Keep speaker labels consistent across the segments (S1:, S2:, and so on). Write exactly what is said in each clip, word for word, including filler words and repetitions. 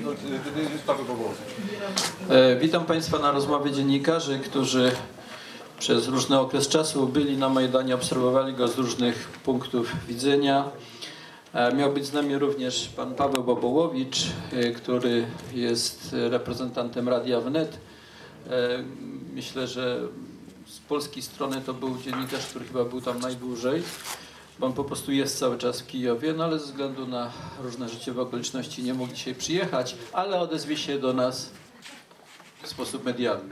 S1: Witam Państwa na rozmowie dziennikarzy, którzy przez różny okres czasu byli na Majdanie, obserwowali go z różnych punktów widzenia. Miał być z nami również pan Paweł Bobołowicz, który jest reprezentantem Radia Wnet. Myślę, że z polskiej strony to był dziennikarz, który chyba był tam najdłużej, bo on po prostu jest cały czas w Kijowie, no ale ze względu na różne życiowe okoliczności nie mógł dzisiaj przyjechać, ale odezwie się do nas w sposób medialny.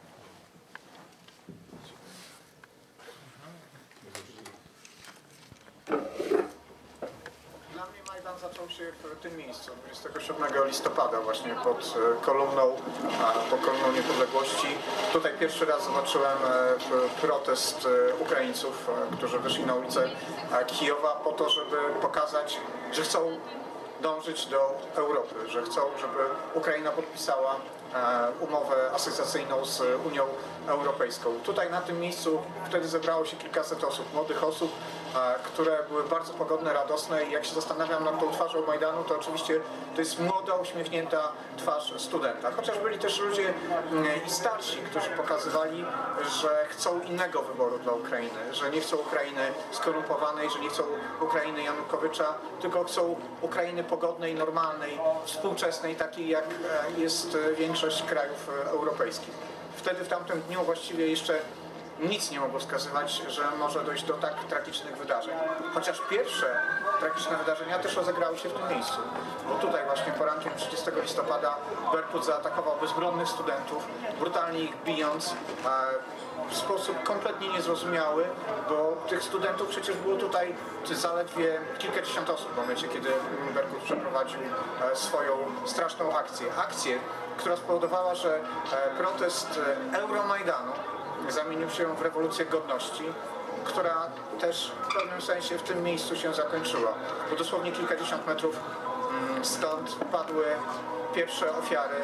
S2: Dla mnie Majdan zaczął się w tym miejscu, dwudziestego siódmego listopada, właśnie pod kolumną, pod kolumną niepodległości. Tutaj pierwszy raz zobaczyłem protest Ukraińców, którzy wyszli na ulicę Kijowa po to, żeby pokazać, że chcą dążyć do Europy, że chcą, żeby Ukraina podpisała umowę asocjacyjną z Unią Europejską. Tutaj na tym miejscu wtedy zebrało się kilkaset osób, młodych osób, które były bardzo pogodne, radosne i jak się zastanawiam nad tą twarzą Majdanu, to oczywiście to jest młoda, uśmiechnięta twarz studenta. Chociaż byli też ludzie i starsi, którzy pokazywali, że chcą innego wyboru dla Ukrainy, że nie chcą Ukrainy skorumpowanej, że nie chcą Ukrainy Janukowycza, tylko chcą Ukrainy pogodnej, normalnej, współczesnej, takiej jak jest większość krajów europejskich. Wtedy w tamtym dniu właściwie jeszcze nic nie mogło wskazywać, że może dojść do tak tragicznych wydarzeń. Chociaż pierwsze tragiczne wydarzenia też rozegrały się w tym miejscu. Bo tutaj właśnie porankiem trzydziestego listopada Berkut zaatakował bezbronnych studentów, brutalnie ich bijąc w sposób kompletnie niezrozumiały, bo tych studentów przecież było tutaj zaledwie kilkadziesiąt osób w momencie, kiedy Berkut przeprowadził swoją straszną akcję. Akcję, która spowodowała, że protest Euromajdanu zamienił się w rewolucję godności, która też w pewnym sensie w tym miejscu się zakończyła. Bo dosłownie kilkadziesiąt metrów stąd padły pierwsze ofiary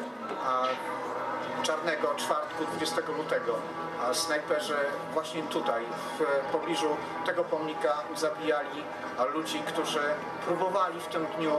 S2: czarnego czwartku dwudziestego lutego. A snajperzy właśnie tutaj, w pobliżu tego pomnika zabijali ludzi, którzy próbowali w tym dniu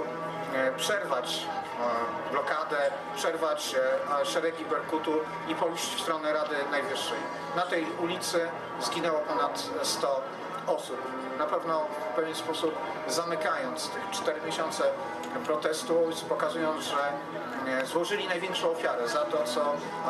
S2: przerwać blokadę, przerwać szeregi Berkutu i pójść w stronę Rady Najwyższej. Na tej ulicy zginęło ponad sto osób. Na pewno w pewien sposób zamykając tych cztery miesiące protestu, pokazując, że złożyli największą ofiarę za to, co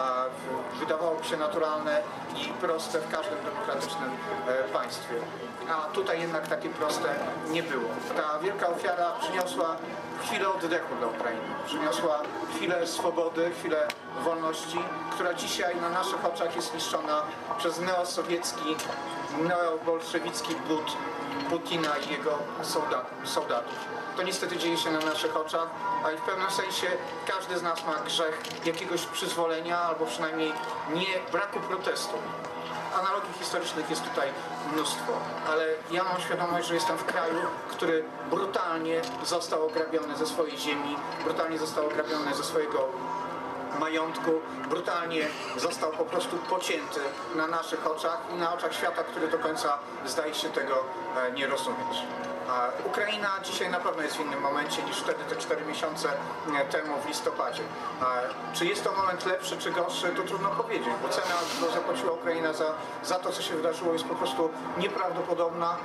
S2: wydawałoby się naturalne i proste w każdym demokratycznym państwie. A tutaj jednak takie proste nie było. Ta wielka ofiara przyniosła chwilę oddechu dla Ukrainy. Przyniosła chwilę swobody, chwilę wolności, która dzisiaj na naszych oczach jest niszczona przez neosowiecki, neobolszewicki but Putina i jego soldatów. To niestety dzieje się na naszych oczach, a i w pewnym sensie każdy z nas ma grzech jakiegoś przyzwolenia albo przynajmniej nie braku protestu. Analogii historycznych jest tutaj mnóstwo, ale ja mam świadomość, że jestem w kraju, który brutalnie został ograbiony ze swojej ziemi, brutalnie został ograbiony ze swojego majątku, brutalnie został po prostu pocięty na naszych oczach i na oczach świata, który do końca zdaje się tego nie rozumieć. Ukraina dzisiaj na pewno jest w innym momencie niż wtedy te cztery miesiące temu w listopadzie. Czy jest to moment lepszy czy gorszy, to trudno powiedzieć, bo cena, którą zapłaciła Ukraina za, za to, co się wydarzyło, jest po prostu nieprawdopodobna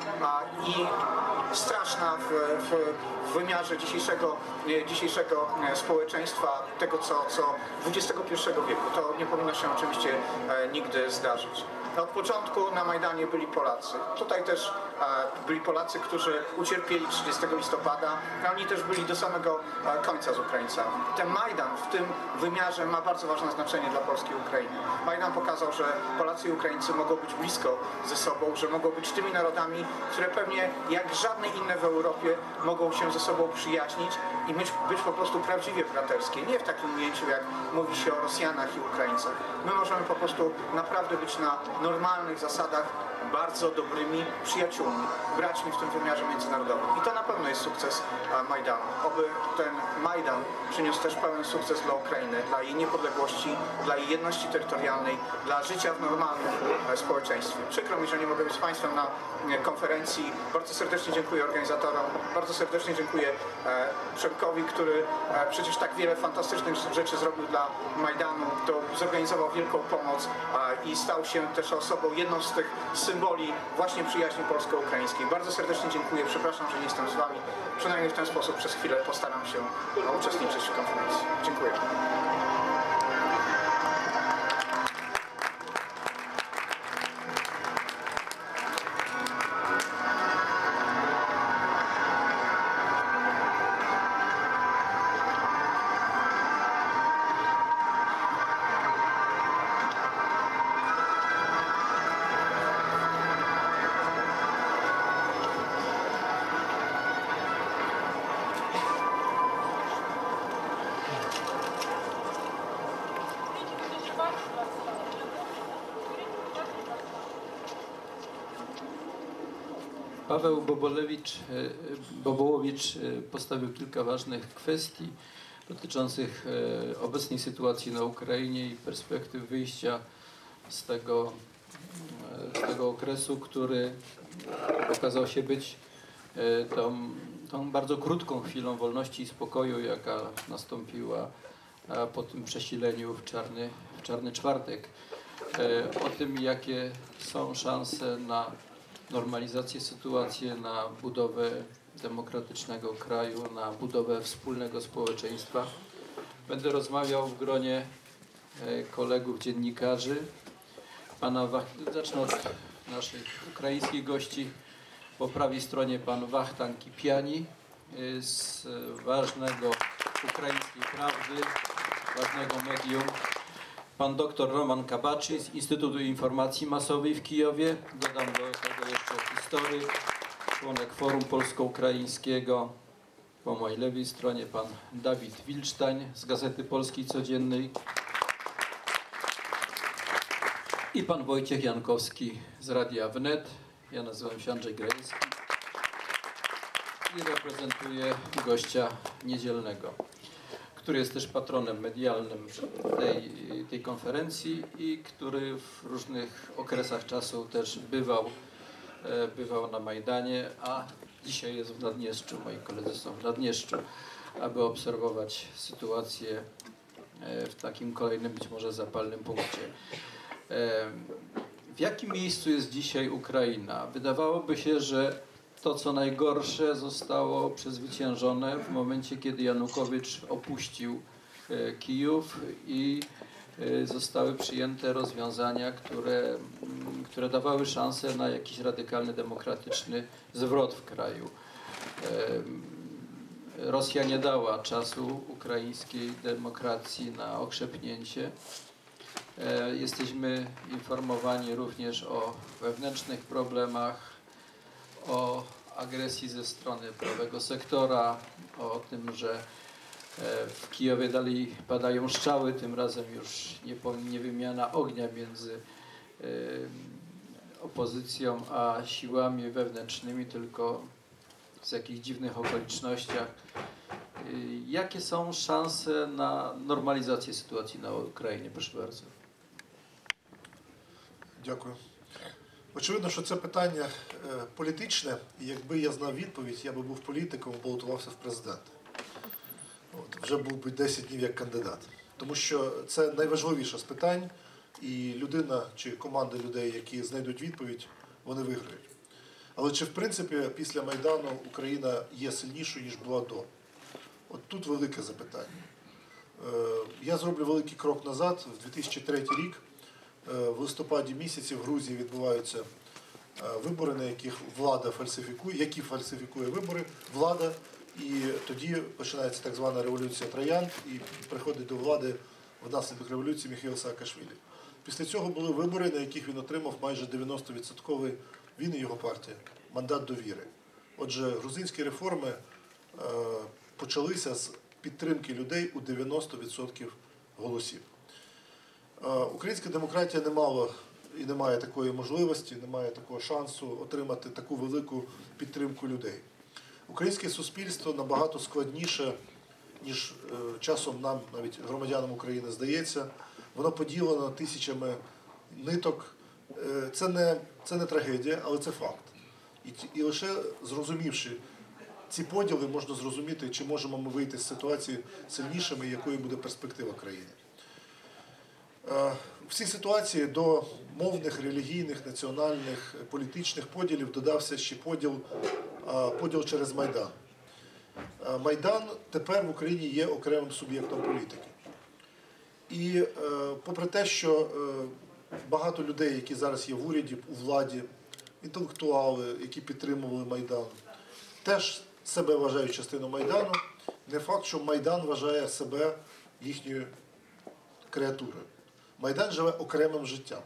S2: i straszna w, w, w wymiarze dzisiejszego, dzisiejszego społeczeństwa, tego co, co dwudziestego pierwszego wieku. To nie powinno się oczywiście nigdy zdarzyć. Od początku na Majdanie byli Polacy. Tutaj też byli Polacy, którzy ucierpieli trzydziestego listopada, a oni też byli do samego końca z Ukraińcami. Ten Majdan w tym wymiarze ma bardzo ważne znaczenie dla Polski i Ukrainy. Majdan pokazał, że Polacy i Ukraińcy mogą być blisko ze sobą, że mogą być tymi narodami, które pewnie jak żadne inne w Europie mogą się ze sobą przyjaźnić i być, być po prostu prawdziwie braterskie. Nie w takim ujęciu, jak mówi się o Rosjanach i Ukraińcach. My możemy po prostu naprawdę być na normalnych zasadach bardzo dobrymi przyjaciółmi, braćmi w tym wymiarze międzynarodowym. I to na pewno jest sukces Majdanu. Oby ten Majdan przyniósł też pełen sukces dla Ukrainy, dla jej niepodległości, dla jej jedności terytorialnej, dla życia w normalnym społeczeństwie. Przykro mi, że nie mogę być z Państwem na konferencji. Bardzo serdecznie dziękuję organizatorom, bardzo serdecznie dziękuję Przemkowi, który przecież tak wiele fantastycznych rzeczy zrobił dla Majdanu, to zorganizował wielką pomoc i stał się też osobą, jedną z tych symboli właśnie przyjaźni polsko-ukraińskiej. Bardzo serdecznie dziękuję, przepraszam, że nie jestem z Wami. Przynajmniej w ten sposób przez chwilę postaram się uczestniczyć w konferencji. Dziękuję.
S1: Paweł Bobolewicz, Bobołowicz postawił kilka ważnych kwestii dotyczących obecnej sytuacji na Ukrainie i perspektyw wyjścia z tego, z tego okresu, który okazał się być tą, tą bardzo krótką chwilą wolności i spokoju, jaka nastąpiła po tym przesileniu w czarny, w czarny czwartek. O tym, jakie są szanse na normalizację sytuacji, na budowę demokratycznego kraju, na budowę wspólnego społeczeństwa. Będę rozmawiał w gronie kolegów dziennikarzy. Pana Wach... Zacznę od naszych ukraińskich gości. Po prawej stronie pan Wachtan Kipiani z ważnego Ukraińskiej Prawdy, ważnego medium. Pan doktor Roman Kabaczy z Instytutu Informacji Masowej w Kijowie. Dodam do tego jeszcze historyk, członek Forum Polsko-Ukraińskiego. Po mojej lewej stronie pan Dawid Wilcztań z Gazety Polskiej Codziennej. I pan Wojciech Jankowski z Radia Wnet. Ja nazywam się Andrzej Grajewski i reprezentuję gościa niedzielnego, który jest też patronem medialnym tej, tej konferencji i który w różnych okresach czasu też bywał, bywał na Majdanie, a dzisiaj jest w Naddniestrzu, moi koledzy są w Naddniestrzu, aby obserwować sytuację w takim kolejnym, być może zapalnym punkcie. W jakim miejscu jest dzisiaj Ukraina? Wydawałoby się, że to, co najgorsze, zostało przezwyciężone w momencie, kiedy Janukowycz opuścił Kijów i zostały przyjęte rozwiązania, które, które dawały szansę na jakiś radykalny, demokratyczny zwrot w kraju. Rosja nie dała czasu ukraińskiej demokracji na okrzepnięcie. Jesteśmy informowani również o wewnętrznych problemach, o agresji ze strony prawego sektora, o tym, że w Kijowie dalej padają strzały, tym razem już nie, nie wymiana ognia między opozycją a siłami wewnętrznymi, tylko w jakichś dziwnych okolicznościach. Jakie są szanse na normalizację sytuacji na Україні? Proszę bardzo.
S3: Дякую. Очевидно, що це питання політичне, і якби я знав відповідь, я би був політиком, балотувався в президенти. От, вже був би десять днів як кандидат. Тому що це найважливіше з питань, і людина чи команда людей, які знайдуть відповідь, вони виграють. Але чи в принципі після Майдану Україна є сильнішою, ніж була до? От тут велике запитання. Я зроблю великий крок назад. В дві тисячі третій рік в листопаді місяці в Грузії відбуваються вибори, на яких влада фальсифікує, які фальсифікує вибори, влада, і тоді починається так звана революція троянд, і приходить до влади внаслідок революції Міхеїл Саакашвілі. Після цього були вибори, на яких він отримав майже дев'яносто відсотків, він і його партія, мандат довіри. Отже, грузинські реформи е, почалися з підтримки людей у дев'яносто відсотків голосів. Українська демократія не мала і немає такої можливості, немає такого шансу отримати таку велику підтримку людей. Українське суспільство набагато складніше, ніж е, часом нам, навіть громадянам України, здається. Воно поділено тисячами ниток. Е, це, не, це не трагедія, але це факт. І, і лише зрозумівши ці поділи, можна зрозуміти, чи можемо ми вийти з ситуації сильнішими, і якою буде перспектива країни. В цій ситуації до мовних, релігійних, національних, політичних поділів додався ще поділ, поділ через Майдан. Майдан тепер в Україні є окремим суб'єктом політики. І попри те, що багато людей, які зараз є в уряді, у владі, інтелектуали, які підтримували Майдан, теж себе вважають частиною Майдану, не факт, що Майдан вважає себе їхньою креатурою. Майдан живе окремим життям.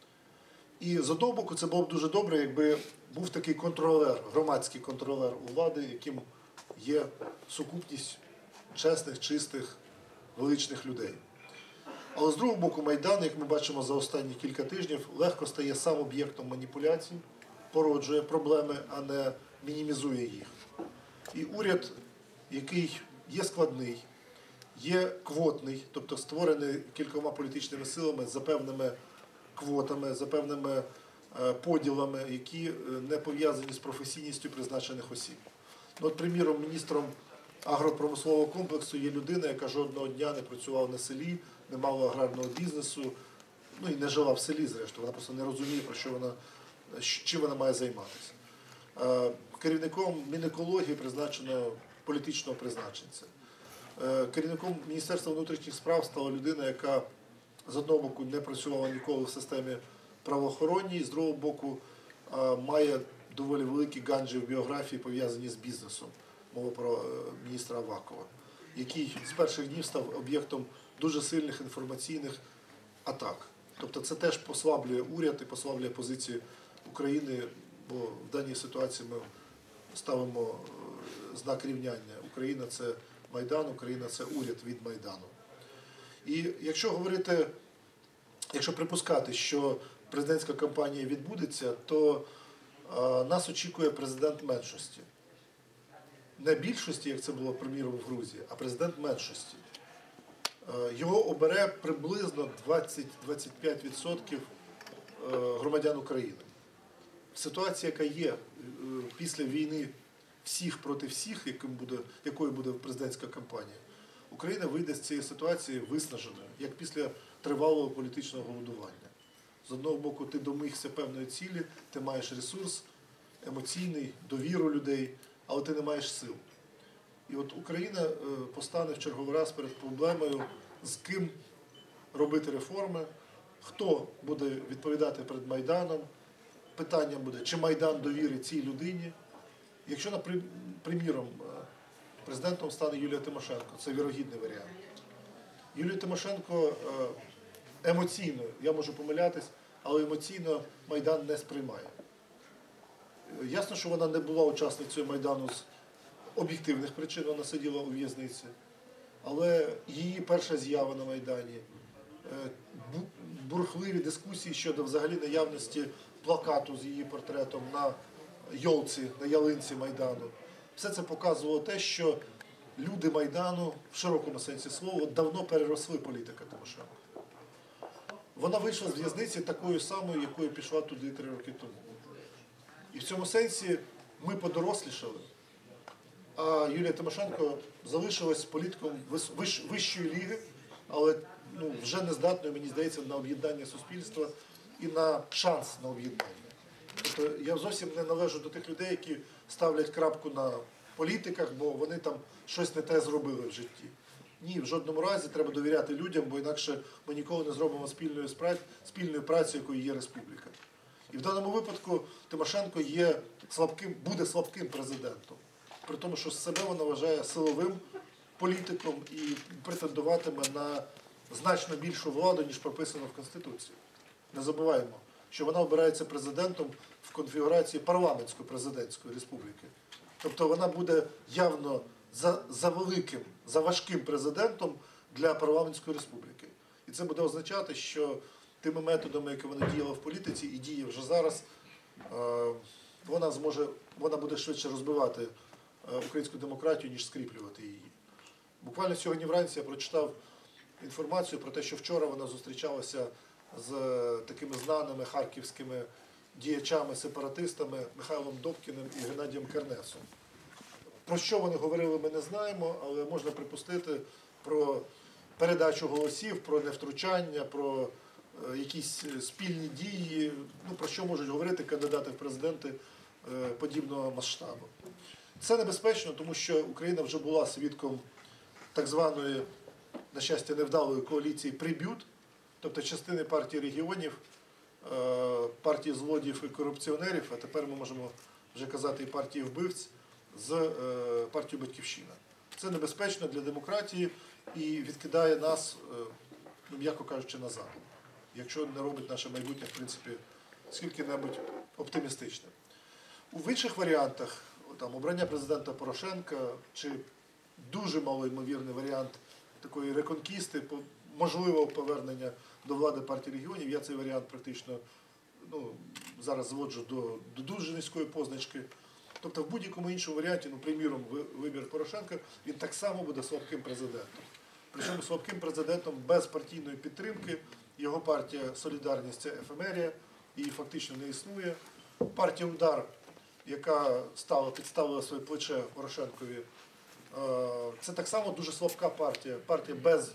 S3: І з одного боку це було б дуже добре, якби був такий контролер, громадський контролер у влади, яким є сукупність чесних, чистих, величних людей. Але з другого боку Майдан, як ми бачимо за останні кілька тижнів, легко стає сам об'єктом маніпуляцій, породжує проблеми, а не мінімізує їх. І уряд, який є складний, є квотний, тобто створений кількома політичними силами за певними квотами, за певними поділами, які не пов'язані з професійністю призначених осіб. Ну, от, приміром, міністром агропромислового комплексу є людина, яка жодного дня не працювала на селі, не мала аграрного бізнесу, ну і не жила в селі, зрештою, вона просто не розуміє, про що вона, чим вона має займатися. Керівником Мінекології призначено політичного призначенця. Керівником Міністерства внутрішніх справ стала людина, яка з одного боку не працювала ніколи в системі правоохоронній, з другого боку має доволі великі ганджі в біографії, пов'язані з бізнесом. Мова про міністра Авакова, який з перших днів став об'єктом дуже сильних інформаційних атак. Тобто це теж послаблює уряд і послаблює позиції України, бо в даній ситуації ми ставимо знак рівняння. Україна – це Майдан, Україна – це уряд від Майдану. І якщо говорити, якщо припускати, що президентська кампанія відбудеться, то а, нас очікує президент меншості. Не більшості, як це було, приміром, в Грузії, а президент меншості. Його обере приблизно двадцять - двадцять п'ять відсотків громадян України. Ситуація, яка є після війни всіх проти всіх, яким буде, якою буде президентська кампанія, Україна вийде з цієї ситуації виснаженою, як після тривалого політичного голодування. З одного боку, ти домігся певної цілі, ти маєш ресурс емоційний, довіру людей, але ти не маєш сил. І от Україна постане в черговий раз перед проблемою, з ким робити реформи, хто буде відповідати перед Майданом. Питання буде, чи Майдан довірить цій людині. Якщо, наприклад, президентом стане Юлія Тимошенко, це вірогідний варіант. Юлія Тимошенко емоційно, я можу помилятись, але емоційно Майдан не сприймає. Ясно, що вона не була учасницею Майдану з об'єктивних причин, вона сиділа у в'язниці, але її перша з'ява на Майдані, бурхливі дискусії щодо взагалі наявності плакату з її портретом на йолці, на ялинці Майдану. Все це показувало те, що люди Майдану, в широкому сенсі слова, давно переросли політика Тимошенко. Вона вийшла з в'язниці такою самою, якою пішла туди три роки тому. І в цьому сенсі ми подорослішали, а Юлія Тимошенко залишилась політиком вищ, вищої ліги, але ну, вже не здатною, мені здається, на об'єднання суспільства і на шанс на об'єднання. Тобто я зовсім не належу до тих людей, які ставлять крапку на політиках, бо вони там щось не те зробили в житті. Ні, в жодному разі треба довіряти людям, бо інакше ми ніколи не зробимо спільної, спільної праці, якою є республіка. І в даному випадку Тимошенко є слабким, буде слабким президентом. При тому, що себе вона вважає силовим політиком і претендуватиме на значно більшу владу, ніж прописано в Конституції. Не забуваємо, що вона обирається президентом в конфігурації парламентсько-президентської республіки. Тобто вона буде явно за, за великим, за важким президентом для парламентської республіки. І це буде означати, що тими методами, які вона діяла в політиці і діє вже зараз, е, вона зможе, вона буде швидше розбивати е, українську демократію, ніж скріплювати її. Буквально сьогодні вранці я прочитав інформацію про те, що вчора вона зустрічалася з такими знаними харківськими діячами-сепаратистами Михайлом Добкіним і Геннадієм Кернесом. Про що вони говорили, ми не знаємо, але можна припустити про передачу голосів, про невтручання, про е, якісь спільні дії, ну, про що можуть говорити кандидати в президенти е, подібного масштабу. Це небезпечно, тому що Україна вже була свідком так званої, на щастя, невдалої коаліції «Приб'ют», тобто частини партії регіонів, е, партії злодіїв і корупціонерів, а тепер ми можемо вже казати і партії вбивць, з е, партією «Батьківщина». Це небезпечно для демократії і відкидає нас, е, ну, м'яко кажучи, назад, якщо не робить наше майбутнє, в принципі, скільки-небудь оптимістичним. В інших варіантах, там, обрання президента Порошенка чи дуже малоймовірний варіант такої реконкісти, можливого повернення до влади партії регіонів, я цей варіант практично ну, зараз зводжу до, до дуже низької позначки. Тобто в будь-якому іншому варіанті, ну, приміром, вибір Порошенка, він так само буде слабким президентом. Причому слабким президентом без партійної підтримки. Його партія «Солідарність» – це ефемерія, її фактично не існує. Партія «Удар», яка стала, підставила своє плече Порошенкові, це так само дуже слабка партія. Партія без,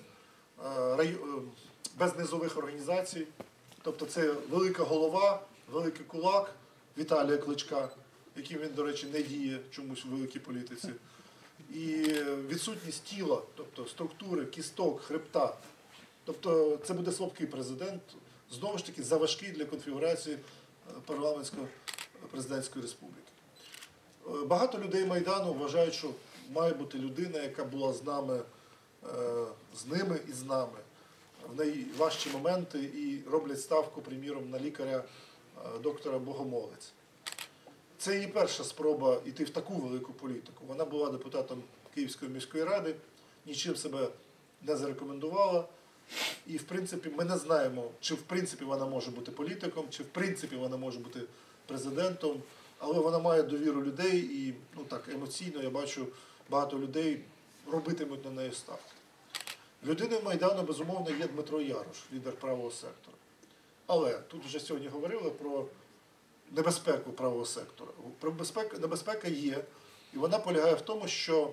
S3: без низових організацій. Тобто це велика голова, великий кулак Віталія Кличка, яким він, до речі, не діє чомусь у великій політиці. І відсутність тіла, тобто структури, кісток, хребта. Тобто це буде слабкий президент, знову ж таки, заважкий для конфігурації парламентсько-президентської республіки. Багато людей Майдану вважають, що має бути людина, яка була з нами, з ними і з нами в найважчі моменти і роблять ставку, приміром, на лікаря доктора Богомолець. Це її перша спроба йти в таку велику політику. Вона була депутатом Київської міської ради, нічим себе не зарекомендувала. І, в принципі, ми не знаємо, чи в принципі вона може бути політиком, чи в принципі вона може бути президентом, але вона має довіру людей і, ну так, емоційно, я бачу, багато людей робитимуть на неї ставки. Людиною Майдану, безумовно, є Дмитро Ярош, лідер правого сектора. Але тут вже сьогодні говорили про небезпеку правого сектора. Небезпека є, і вона полягає в тому, що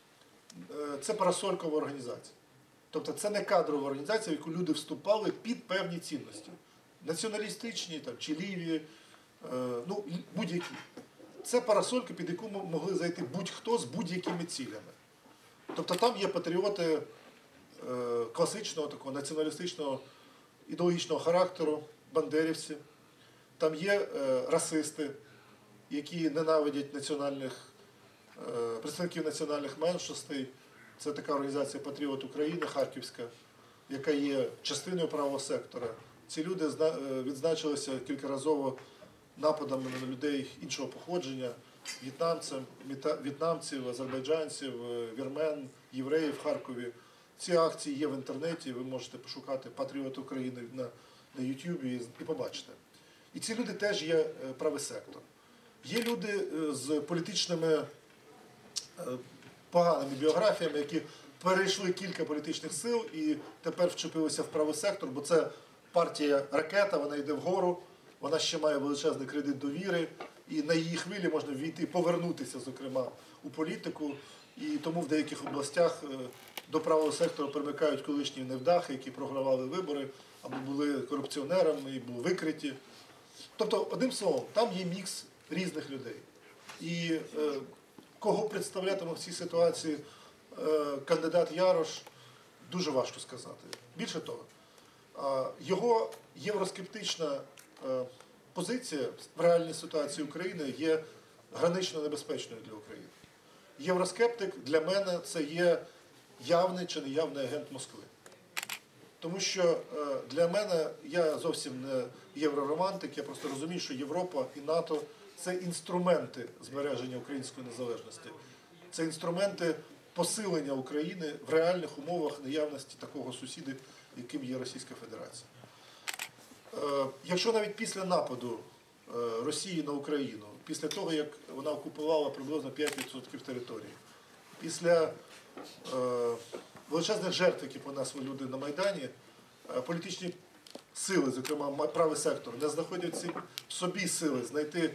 S3: це парасолькова організація. Тобто це не кадрова організація, в яку люди вступали під певні цінності. Націоналістичні там, чи ліві, ну, будь-які. Це парасолька, під яку могли зайти будь-хто з будь-якими цілями. Тобто там є патріоти класичного, такого націоналістичного, ідеологічного характеру, бандерівці. Там є расисти, які ненавидять національних, представників національних меншостей. Це така організація «Патріот України» харківська, яка є частиною правого сектора. Ці люди відзначилися кількаразово нападами на людей іншого походження, в'єтнамців, азербайджанців, вірмен, євреїв в Харкові. Ці акції є в інтернеті, ви можете пошукати «Патріот України» на, на Ютубі і побачите. І ці люди теж є правий сектор. Є люди з політичними поганими біографіями, які перейшли кілька політичних сил і тепер вчепилися в правий сектор, бо це партія ракета, вона йде вгору, вона ще має величезний кредит довіри, і на її хвилі можна війти, повернутися, зокрема, у політику. І тому в деяких областях до правого сектору примикають колишні невдахи, які програвали вибори, або були корупціонерами, і були викриті. Тобто, одним словом, там є мікс різних людей. І е, кого представлятиме в цій ситуації е, кандидат Ярош, дуже важко сказати. Більше того, е, його євроскептична е, позиція в реальній ситуації України є гранично небезпечною для України. Євроскептик для мене це є явний чи неявний агент Москви. Тому що для мене, я зовсім не євроромантик, я просто розумію, що Європа і НАТО – це інструменти збереження української незалежності. Це інструменти посилення України в реальних умовах наявності такого сусіда, яким є Російська Федерація. Якщо навіть після нападу Росії на Україну, після того, як вона окупувала приблизно п'ять відсотків території, після е, величезних жертв, які понесли люди на Майдані, е, політичні сили, зокрема правий сектор, не знаходять в собі сили знайти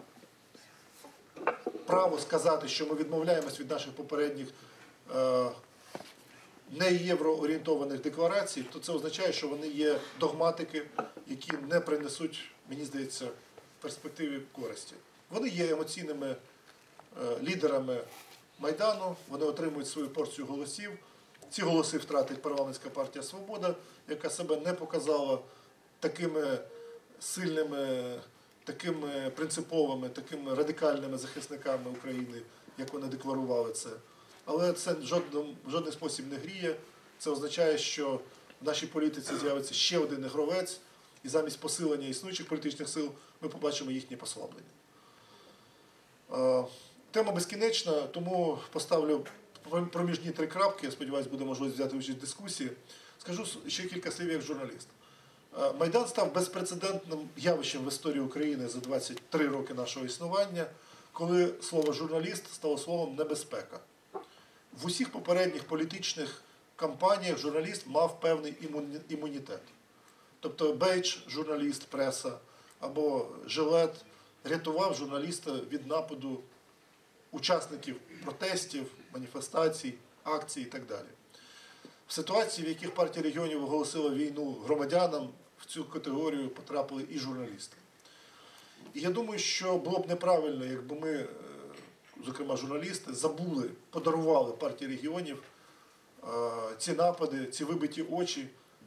S3: право сказати, що ми відмовляємось від наших попередніх е, не євроорієнтованих декларацій, то це означає, що вони є догматики, які не принесуть, мені здається, в перспективі користі. Вони є емоційними е, лідерами Майдану, вони отримують свою порцію голосів. Ці голоси втратить парламентська партія «Свобода», яка себе не показала такими сильними, такими принциповими, такими радикальними захисниками України, як вони декларували це. Але це в жодному, в жодний спосіб не гріє. Це означає, що в нашій політиці з'явиться ще один гравець, і замість посилення існуючих політичних сил ми побачимо їхнє послаблення. Тема безкінечна, тому поставлю проміжні три крапки, я сподіваюся, буде можливість взяти участь в дискусії. Скажу ще кілька слів як журналіст. Майдан став безпрецедентним явищем в історії України за двадцять три роки нашого існування, коли слово «журналіст» стало словом «небезпека». В усіх попередніх політичних кампаніях журналіст мав певний імунітет. Тобто бейдж, журналіст, преса або жилет рятував журналіста від нападу учасників протестів, маніфестацій, акцій і так далі. В ситуації, в яких партія регіонів оголосила війну громадянам, в цю категорію потрапили і журналісти. І я думаю, що було б неправильно, якби ми, зокрема журналісти, забули, подарували партії регіонів ці напади, ці вибиті очі,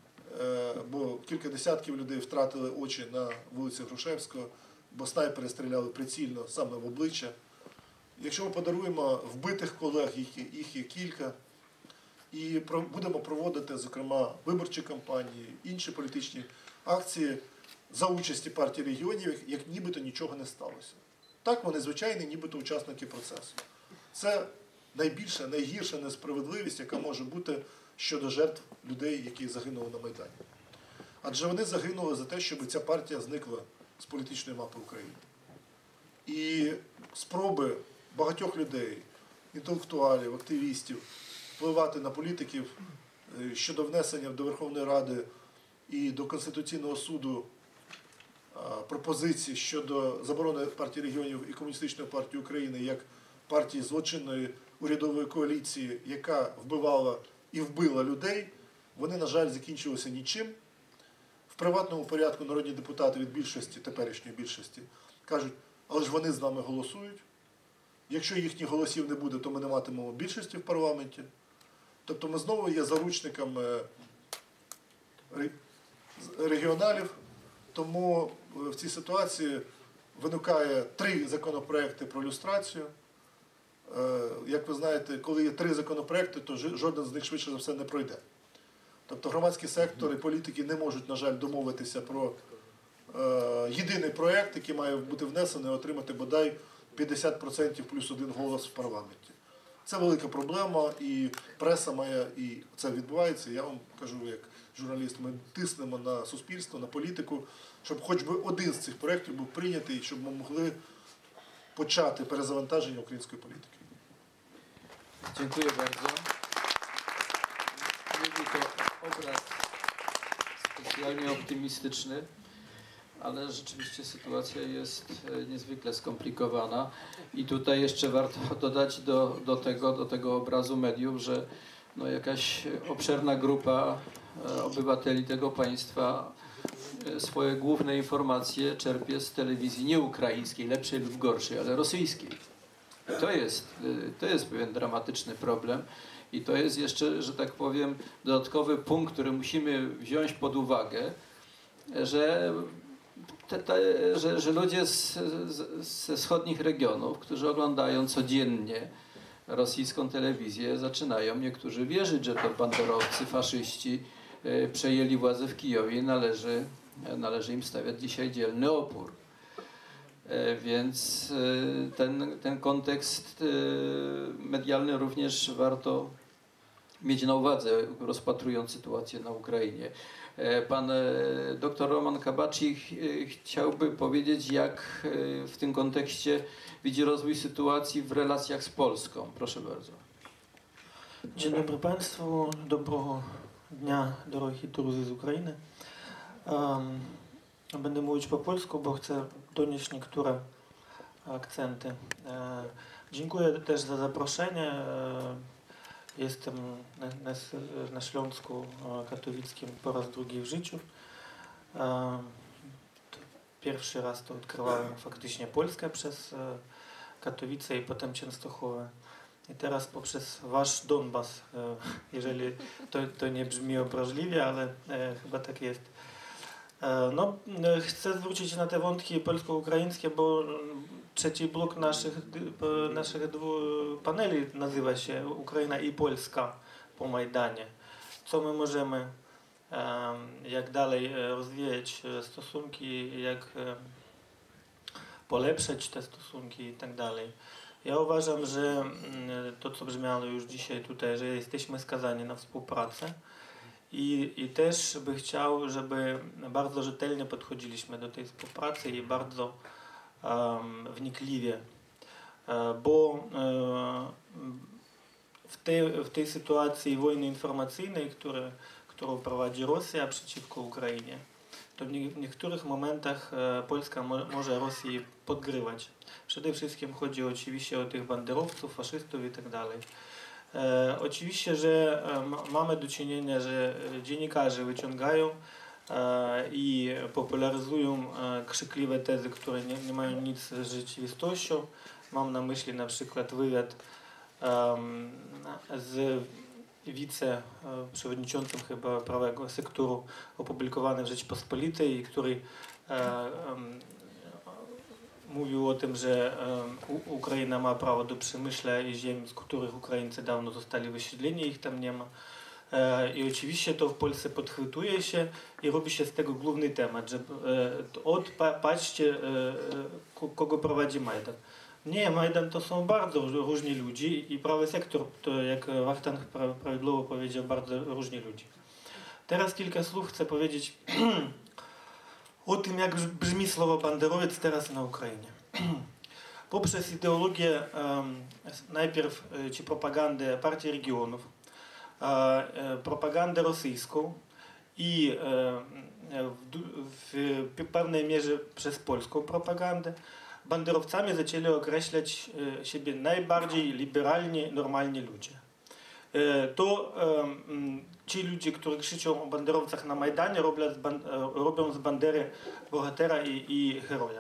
S3: бо кілька десятків людей втратили очі на вулиці Грушевського, бо снайпери стріляли прицільно саме в обличчя. Якщо ми подаруємо вбитих колег, їх є кілька, і будемо проводити, зокрема, виборчі кампанії, інші політичні акції за участі партії регіонів, як нібито нічого не сталося. Так, вони звичайні, нібито учасники процесу. Це найбільша, найгірша несправедливість, яка може бути щодо жертв людей, які загинули на Майдані. Адже вони загинули за те, щоб ця партія зникла з політичної мапи України. І спроби багатьох людей, інтелектуалів, активістів, впливати на політиків щодо внесення до Верховної Ради і до Конституційного суду пропозицій щодо заборони партії регіонів і Комуністичної партії України як партії злочинної урядової коаліції, яка вбивала і вбила людей, вони, на жаль, закінчилися нічим. В приватному порядку народні депутати від більшості, теперішньої більшості, кажуть, але ж вони з нами голосують. Якщо їхніх голосів не буде, то ми не матимемо більшості в парламенті. Тобто ми знову є заручниками регіоналів, тому в цій ситуації виникає три законопроекти про люстрацію. Як ви знаєте, коли є три законопроекти, то жоден з них швидше за все не пройде. Тобто громадський сектор і політики не можуть, на жаль, домовитися про е, єдиний проєкт, який має бути внесений, отримати бодай п'ятдесят відсотків плюс один голос в парламенті. Це велика проблема, і преса має, і це відбувається. Я вам кажу, як журналіст, ми тиснемо на суспільство, на політику, щоб хоч би один з цих проєктів був прийнятий, щоб ми могли почати перезавантаження української політики.
S1: Dziękuję bardzo. Nie był to obraz specjalnie optymistyczny, ale rzeczywiście sytuacja jest niezwykle skomplikowana i tutaj jeszcze warto dodać do, do, tego, do tego obrazu mediów, że no jakaś obszerna grupa obywateli tego państwa swoje główne informacje czerpie z telewizji nie ukraińskiej, lepszej lub gorszej, ale rosyjskiej. To jest, to jest pewien dramatyczny problem i to jest jeszcze, że tak powiem, dodatkowy punkt, który musimy wziąć pod uwagę, że, te, te, że, że ludzie z, z, ze wschodnich regionów, którzy oglądają codziennie rosyjską telewizję, zaczynają niektórzy wierzyć, że to banderowcy, faszyści przejęli władzę w Kijowie i należy, należy im stawiać dzisiaj dzielny opór. Więc ten, ten kontekst medialny również warto mieć na uwadze, rozpatrując sytuację na Ukrainie. Pan dr Roman Kabacik chciałby powiedzieć, jak w tym kontekście widzi rozwój sytuacji w relacjach z Polską. Proszę bardzo.
S4: Dzień dobry Państwu, dobrego dnia, drogi drudzy z Ukrainy. Um, będę mówić po polsku, bo chcę donieść niektóre akcenty. E, dziękuję też za zaproszenie. E, jestem na, na, na Śląsku katowickim po raz drugi w życiu. E, pierwszy raz to odkrywałem faktycznie Polskę przez e, Katowice i potem Częstochowę. I teraz poprzez wasz Donbas, e, jeżeli to, to nie brzmi obraźliwie, ale e, chyba tak jest. E, no, e, chcę zwrócić na te wątki polsko-ukraińskie, bo trzeci blok naszych, naszych dwóch paneli nazywa się Ukraina i Polska po Majdanie. Co my możemy, e, jak dalej rozwijać stosunki, jak e, polepszać te stosunki i tak dalej. Ja uważam, że to, co brzmiało już dzisiaj tutaj, że jesteśmy skazani na współpracę i, i też by chciał, żeby bardzo rzetelnie podchodziliśmy do tej współpracy i bardzo um, wnikliwie, bo um, w, tej, w tej sytuacji wojny informacyjnej, które, którą prowadzi Rosja przeciwko Ukrainie, to w niektórych momentach Polska może Rosji podgrywać. Przede wszystkim chodzi oczywiście o tych banderowców, faszystów i tak dalej. E, oczywiście, że e, mamy do czynienia, że dziennikarze wyciągają e, i popularyzują e, krzykliwe tezy, które nie, nie mają nic z rzeczywistością. Mam na myśli na przykład wywiad e, z wiceprzewodniczącym chyba prawego sektoru opublikowany w Rzeczpospolitej, który e, e, mówił o tym, że e, Ukraina ma prawo do przemyśla i ziem, z których Ukraińcy dawno zostali wysiedleni, ich tam nie ma. E, I oczywiście to w Polsce podchwytuje się i robi się z tego główny temat, że e, od, pa, patrzcie, e, kogo prowadzi Majdan. Nie, Majdan to są bardzo różni ludzie i prawy sektor, to jak Wachtank prawidłowo powiedział, bardzo różni ludzie. Teraz kilka słów chcę powiedzieć o tym, jak brzmi słowo banderowiec teraz na Ukrainie. Poprzez ideologię um, najpierw czy propagandę Partii Regionów, e, propagandę rosyjską i e, w, w pewnej mierze przez polską propagandę, banderowcami zaczęli określać siebie najbardziej liberalni, normalni ludzie. To ci ludzie, którzy krzyczą o banderowcach na Majdanie, robią z, ban robią z Bandery bohatera i, i heroja.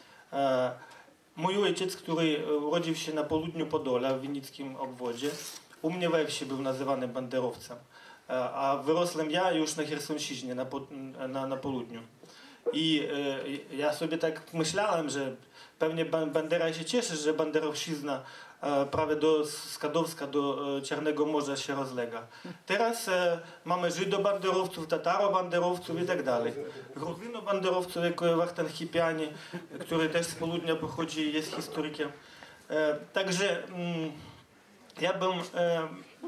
S4: Mój ojciec, który urodził się na południu Podola, w winnickim obwodzie, u mnie we wsi był nazywany banderowcem, a wyrosłem ja już na Chersonszczyźnie, na, na, na południu. I e, ja sobie tak myślałem, że pewnie Bandera się cieszy, że banderowszczyzna e, prawie do Skadowska, do e, Czarnego Morza się rozlega. Teraz e, mamy żydobanderowców, tatarobanderowców i tak dalej. Gruzynobanderowców, jak Wachtan Hipiani, który też z południa pochodzi i jest historykiem. E, także mm, ja bym e,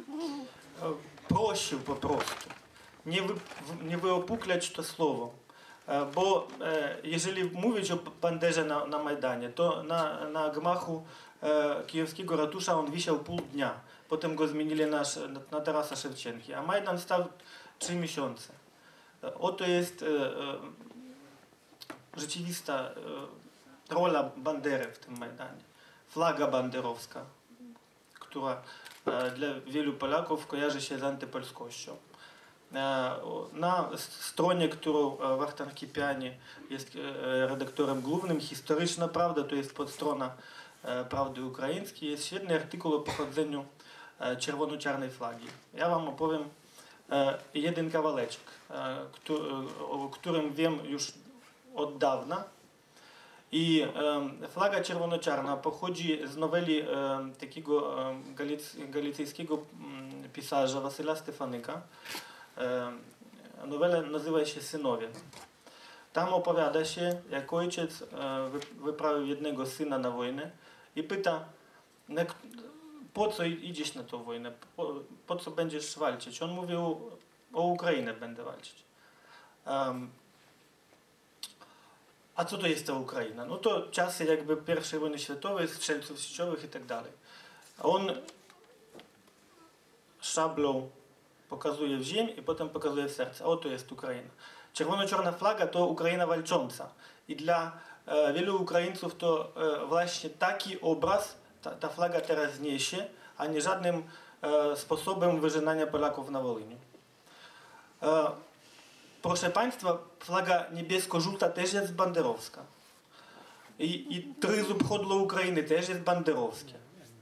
S4: prosił po prostu nie, wy, nie wyopuklać to słowo. Bo e, jeżeli mówić o Banderze na, na Majdanie, to na, na gmachu e, kijowskiego ratusza on wisiał pół dnia. Potem go zmienili na, na Tarasa Szewczenki, a Majdan stał trzy miesiące. E, oto jest e, e, rzeczywista e, rola Bandery w tym Majdanie. Flaga banderowska, która e, dla wielu Polaków kojarzy się z antypolskością. Na stronie, którą Wachtan Hipiani jest redaktorem głównym, Historyczna Prawda, to jest podstrona Prawdy Ukraińskiej, jest świetny artykuł o pochodzeniu czerwono-czarnej flagi. Ja wam opowiem jeden kawałeczek, o którym wiem już od dawna. I flaga czerwono-czarna pochodzi z noweli takiego galicyjskiego pisarza Wasyla Stefanyka. Nowela nazywa się Synowie. Tam opowiada się, jak ojciec wyprawił jednego syna na wojnę i pyta, po co idziesz na tę wojnę, po, po co będziesz walczyć? On mówił, o Ukrainę będę walczyć. Um, a co to jest ta Ukraina? No to czasy jakby pierwszej wojny światowej, strzelców sieciowych i tak dalej. On szablą pokazuje w ziemię i potem pokazuje w serce. O, to jest Ukraina. Czerwono-czarna flaga to Ukraina walcząca. I dla e, wielu Ukraińców to e, właśnie taki obraz ta, ta flaga teraz niesie, a nie żadnym e, sposobem wyżynania Polaków na Wołyniu. E, proszę Państwa, flaga niebiesko-żółta też jest banderowska. I, i tryzub chodło Ukrainy też jest banderowskie.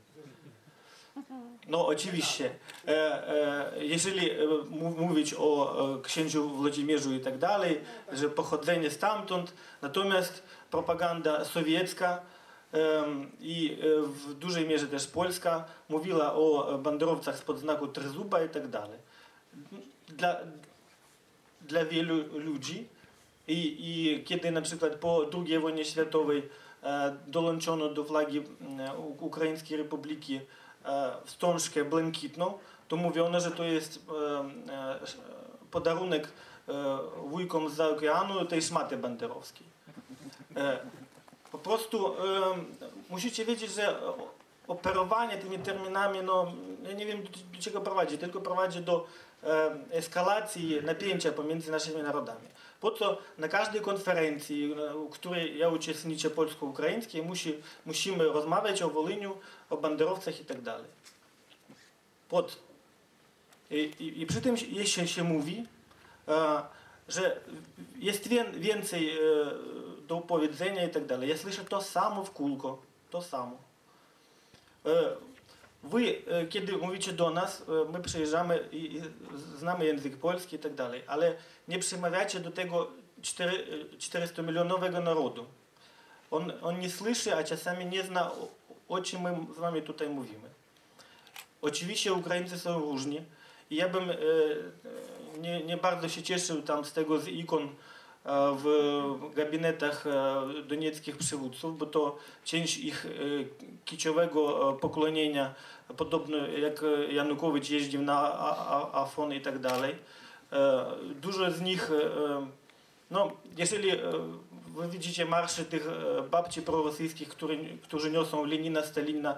S4: No oczywiście, e, e, jeżeli e, mówić o e, księciu Włodzimierzu i tak dalej, że pochodzenie stamtąd, natomiast propaganda sowiecka e, i e, w dużej mierze też polska mówiła o banderowcach spod znaku tryzuba i tak dalej. Dla, dla wielu ludzi i, i kiedy na przykład po drugiej wojnie światowej e, dołączono do flagi e, Ukraińskiej Republiki wstążkę błękitną, to mówiono, że to jest podarunek wujkom z oceanu tej szmaty banderowskiej. Po prostu musicie wiedzieć, że operowanie tymi terminami, no ja nie wiem do czego prowadzi, tylko prowadzi do eskalacji napięcia pomiędzy naszymi narodami. Po co na każdej konferencji, w której ja uczestniczę polsko-ukraińskiej, musi, musimy rozmawiać o Wołyniu, o banderowcach i tak dalej. Pod. I, i, I przy tym jeszcze się mówi, e, że jest więcej e, do powiedzenia i tak dalej. Ja słyszę to samo w kółko, to samo. E, Wy, kiedy mówicie do nas, my przyjeżdżamy i znamy język polski i tak dalej, ale nie przemawiacie do tego czterystomilionowego narodu. On, on nie słyszy, a czasami nie zna, o, o czym my z wami tutaj mówimy. Oczywiście Ukraińcy są różni i ja bym e, nie, nie bardzo się cieszył tam z tego z ikon w gabinetach donieckich przywódców, bo to część ich kiciowego poklonienia, podobno jak Janukowicz jeździł na Afon i tak dalej. Dużo z nich, no jeżeli wy widzicie marsze tych babci prorosyjskich, którzy, którzy niosą Lenina, Stalina,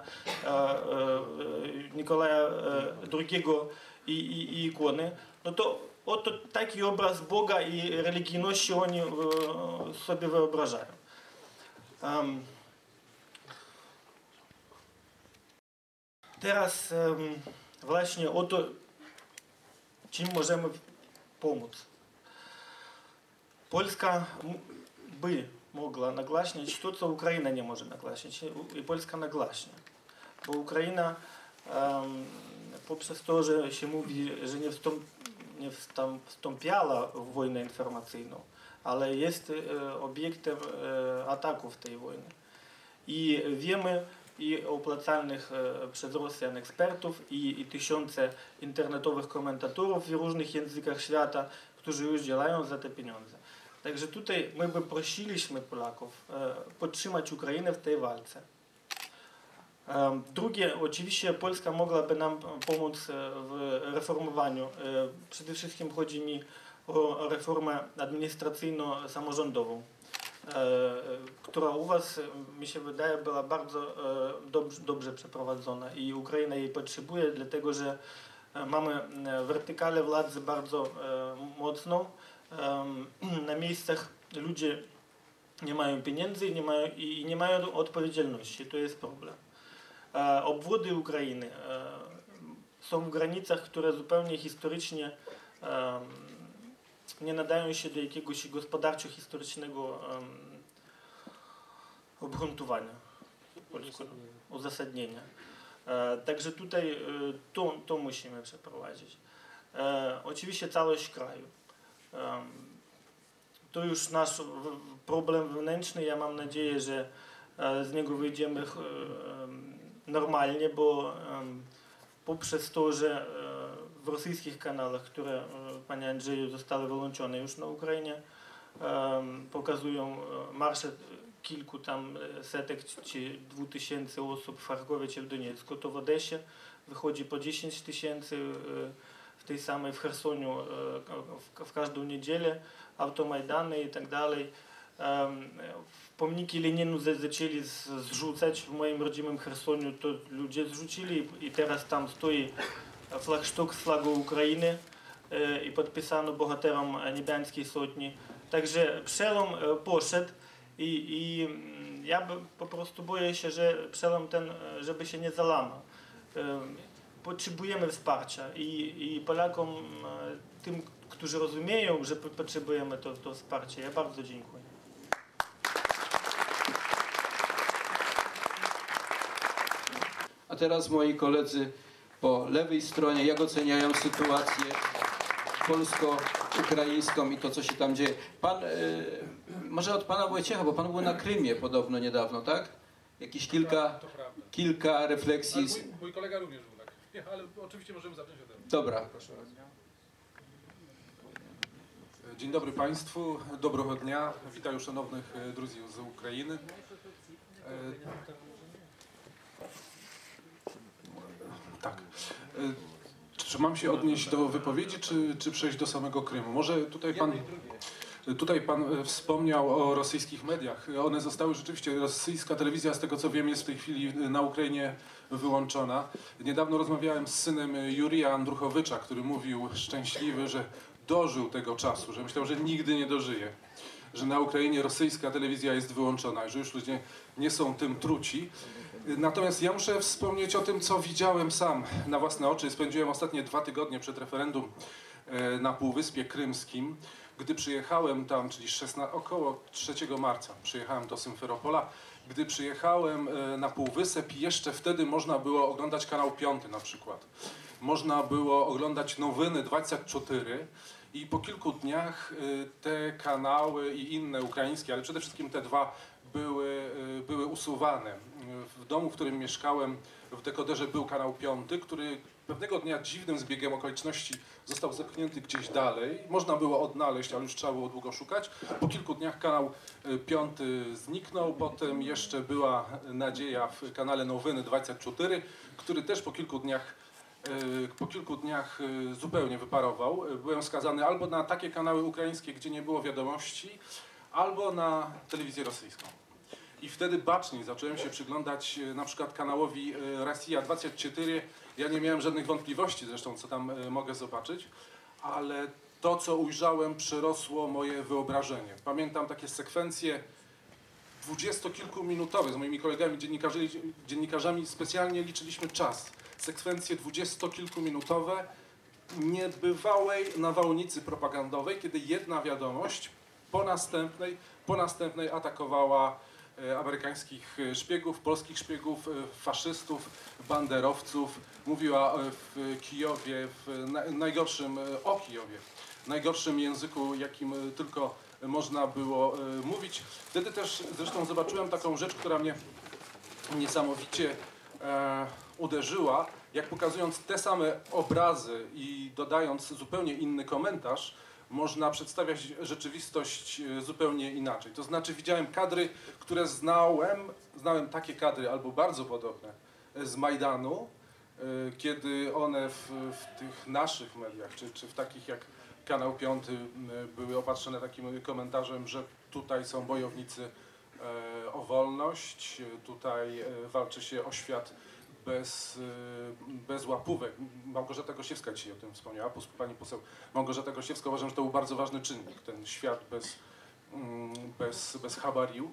S4: Nikolaja drugiego i, i, i ikony, no to oto taki obraz Boga i religijności oni e, sobie wyobrażają. Um, teraz um, właśnie o to, czym możemy pomóc. Polska by mogła nagłaśniać to, co Ukraina nie może nagłaśniać. I Polska nagłaśnia. Bo Ukraina um, poprzez to, że się mówi, że nie wstąpi nie wstąpiała w wojnę informacyjną, ale jest e, obiektem e, ataków tej wojny. I wiemy i opłacalnych e, przez Rosjan ekspertów i, i tysiące internetowych komentatorów w różnych językach świata, którzy już działają za te pieniądze. Także tutaj my by prosiliśmy Polaków e, podtrzymać Ukrainę w tej walce. Drugie, oczywiście Polska mogłaby nam pomóc w reformowaniu. Przede wszystkim chodzi mi o reformę administracyjno-samorządową, która u was, mi się wydaje, była bardzo dobrze, dobrze przeprowadzona i Ukraina jej potrzebuje, dlatego że mamy wertykalę władzy bardzo mocną. Na miejscach ludzie nie mają pieniędzy nie mają, i nie mają odpowiedzialności. To jest problem. Obwody Ukrainy są w granicach, które zupełnie historycznie nie nadają się do jakiegoś gospodarczo-historycznego obgruntowania, uzasadnienia. Także tutaj to, to musimy przeprowadzić. Oczywiście całość kraju. To już nasz problem wewnętrzny. Ja mam nadzieję, że z niego wyjdziemy normalnie, bo um, poprzez to, że e, w rosyjskich kanałach, które, e, panie Andrzeju, zostały wyłączone już na Ukrainie, e, pokazują marsze kilku tam setek czy dwóch tysięcy osób w Charkowie czy w Doniecku, to w Odesie wychodzi po dziesięć tysięcy, w tej samej w Chersoniu w, w każdą niedzielę, automajdany i tak dalej. Pomniki Leninu zaczęli zrzucać w moim rodzimym Chersoniu, to ludzie zrzucili i teraz tam stoi flagsztuk z flagą Ukrainy i podpisano bohaterom Niebiańskiej Sotni. Także przełom poszedł i, i ja po prostu boję się, że przełom ten, żeby się nie załamał. Potrzebujemy wsparcia i, i Polakom, tym, którzy rozumieją, że potrzebujemy to, to wsparcie. Ja bardzo dziękuję.
S1: A teraz moi koledzy po lewej stronie, jak oceniają sytuację polsko-ukraińską i to, co się tam dzieje. Pan, y, może od pana Wojciecha, bo pan był na Krymie podobno niedawno, tak? Jakieś kilka,
S5: to prawda.
S1: kilka refleksji.
S5: Ale mój, mój kolega również był tak. Nie, ale oczywiście możemy zacząć ode mnie.
S1: Dobra, proszę.
S5: Dzień dobry Państwu, dobrego dnia. Witam szanownych друзів z Ukrainy. Tak. Czy mam się odnieść do wypowiedzi, czy, czy przejść do samego Krymu? Może tutaj pan, tutaj pan wspomniał o rosyjskich mediach. One zostały rzeczywiście, rosyjska telewizja, z tego co wiem, jest w tej chwili na Ukrainie wyłączona. Niedawno rozmawiałem z synem Jurija Andruchowicza, który mówił szczęśliwy, że dożył tego czasu, że myślał, że nigdy nie dożyje. Że na Ukrainie rosyjska telewizja jest wyłączona, że już ludzie nie są tym truci. Natomiast ja muszę wspomnieć o tym, co widziałem sam na własne oczy. Spędziłem ostatnie dwa tygodnie przed referendum na Półwyspie Krymskim. Gdy przyjechałem tam, czyli około trzeciego marca, przyjechałem do Symferopola. Gdy przyjechałem na Półwysep, jeszcze wtedy można było oglądać kanał piąty na przykład. Można było oglądać Nowiny dwadzieścia cztery. I po kilku dniach te kanały i inne ukraińskie, ale przede wszystkim te dwa były, były usuwane. W domu, w którym mieszkałem, w dekoderze był kanał piąty, który pewnego dnia dziwnym zbiegiem okoliczności został zepchnięty gdzieś dalej. Można było odnaleźć, ale już trzeba było długo szukać. Po kilku dniach kanał piąty zniknął, potem jeszcze była nadzieja w kanale Nowiny dwadzieścia cztery, który też po kilku dniach Po kilku dniach zupełnie wyparował. Byłem skazany albo na takie kanały ukraińskie, gdzie nie było wiadomości, albo na telewizję rosyjską. I wtedy baczniej zacząłem się przyglądać na przykład kanałowi Rosja dwadzieścia cztery. Ja nie miałem żadnych wątpliwości zresztą, co tam mogę zobaczyć, ale to, co ujrzałem, przerosło moje wyobrażenie. Pamiętam takie sekwencje dwudziestokilkuminutowe. Z moimi kolegami dziennikarzami, dziennikarzami specjalnie liczyliśmy czas. Sekwencje dwudziestokilkuminutowe niebywałej nawałnicy propagandowej, kiedy jedna wiadomość po następnej, po następnej atakowała amerykańskich szpiegów, polskich szpiegów, faszystów, banderowców. Mówiła w Kijowie, w najgorszym, o Kijowie, w najgorszym języku, jakim tylko można było mówić. Wtedy też zresztą zobaczyłem taką rzecz, która mnie niesamowicie e, uderzyła, jak pokazując te same obrazy i dodając zupełnie inny komentarz, można przedstawiać rzeczywistość zupełnie inaczej. To znaczy widziałem kadry, które znałem, znałem takie kadry albo bardzo podobne z Majdanu, kiedy one w, w tych naszych mediach, czy, czy w takich jak Kanał Piąty były opatrzone takim komentarzem, że tutaj są bojownicy o wolność, tutaj walczy się o świat bez, bez łapówek. Małgorzata Gosiewska dzisiaj o tym wspomniała, pani poseł Małgorzata Gosiewska. Uważam, że to był bardzo ważny czynnik, ten świat bez, bez, bez habariu.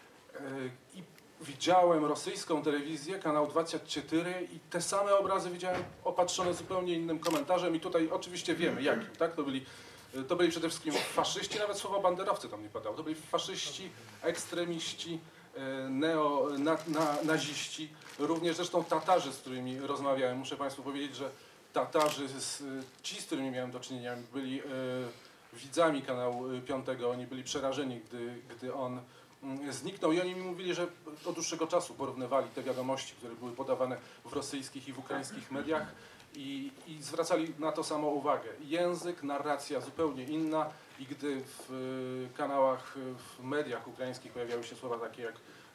S5: I widziałem rosyjską telewizję, kanał dwadzieścia cztery i te same obrazy widziałem opatrzone zupełnie innym komentarzem i tutaj oczywiście wiemy jakim, tak? To byli, to byli przede wszystkim faszyści, nawet słowo banderowcy tam nie padało, to byli faszyści, ekstremiści, neo, na, na, naziści, również zresztą Tatarzy, z którymi rozmawiałem. Muszę Państwu powiedzieć, że Tatarzy, z, ci, z którymi miałem do czynienia, byli e, widzami kanału Piątego, oni byli przerażeni, gdy, gdy on zniknął i oni mi mówili, że od dłuższego czasu porównywali te wiadomości, które były podawane w rosyjskich i w ukraińskich mediach i, i zwracali na to samo uwagę. Język, narracja zupełnie inna i gdy w kanałach, w mediach ukraińskich pojawiały się słowa takie jak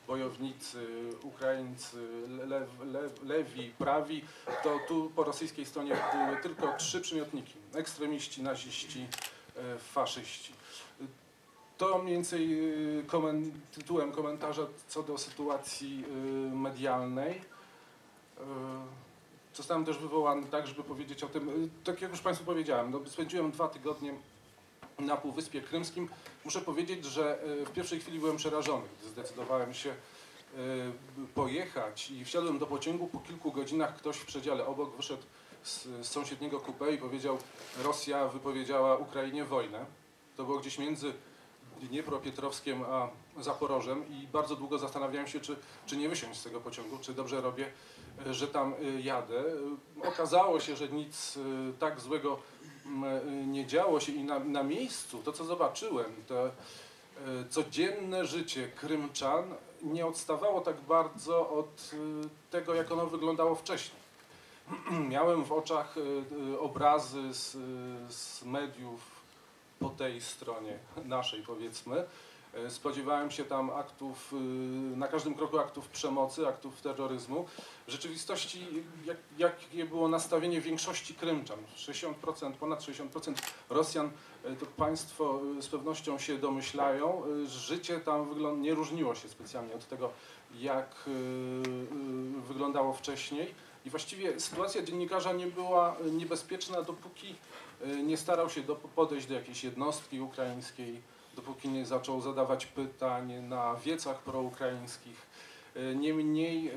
S5: bojownicy, Ukraińcy, lew, lew, lewi, prawi, to tu po rosyjskiej stronie były tylko trzy przymiotniki: ekstremiści, naziści, faszyści. To mniej więcej komen, tytułem komentarza co do sytuacji medialnej. Zostałem też wywołany tak, żeby powiedzieć o tym, tak jak już Państwu powiedziałem, no, spędziłem dwa tygodnie na Półwyspie Krymskim. Muszę powiedzieć, że w pierwszej chwili byłem przerażony, gdy zdecydowałem się pojechać i wsiadłem do pociągu. Po kilku godzinach ktoś w przedziale obok wyszedł z, z sąsiedniego coupé i powiedział: Rosja wypowiedziała Ukrainie wojnę. To było gdzieś między Dniepropietrowskiem a Zaporożem i bardzo długo zastanawiałem się, czy, czy nie wysiąść z tego pociągu, czy dobrze robię, że tam jadę. Okazało się, że nic tak złego nie działo się i na, na miejscu to, co zobaczyłem, to codzienne życie Krymczan nie odstawało tak bardzo od tego, jak ono wyglądało wcześniej. Miałem w oczach obrazy z, z mediów po tej stronie naszej, powiedzmy. Spodziewałem się tam aktów, na każdym kroku aktów przemocy, aktów terroryzmu. W rzeczywistości jak, jakie było nastawienie większości Krymczan, sześćdziesiąt procent, ponad sześćdziesiąt procent Rosjan, to Państwo z pewnością się domyślają, życie tam wygląd- nie różniło się specjalnie od tego, jak wyglądało wcześniej. I właściwie sytuacja dziennikarza nie była niebezpieczna, dopóki nie starał się do, podejść do jakiejś jednostki ukraińskiej, dopóki nie zaczął zadawać pytań na wiecach proukraińskich. Niemniej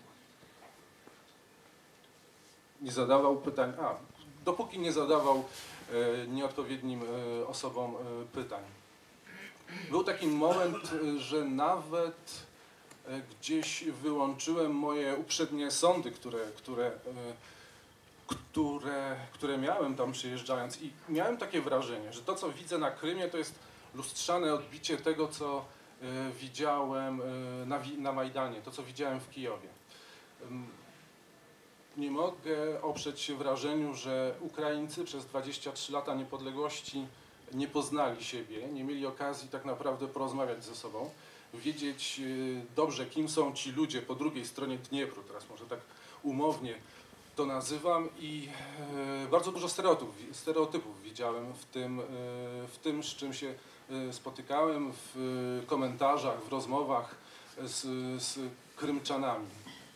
S5: nie zadawał pytań, a dopóki nie zadawał nieodpowiednim osobom pytań. Był taki moment, że nawet gdzieś wyłączyłem moje uprzednie sądy, które, które, które, które miałem tam przyjeżdżając i miałem takie wrażenie, że to, co widzę na Krymie, to jest lustrzane odbicie tego, co widziałem na, na Majdanie, to, co widziałem w Kijowie. Nie mogę oprzeć się wrażeniu, że Ukraińcy przez dwadzieścia trzy lata niepodległości nie poznali siebie, nie mieli okazji tak naprawdę porozmawiać ze sobą, wiedzieć dobrze, kim są ci ludzie po drugiej stronie Dniepru, teraz może tak umownie to nazywam, i bardzo dużo stereotypów, stereotypów widziałem w tym, w tym, z czym się spotykałem, w komentarzach, w rozmowach z, z Krymczanami.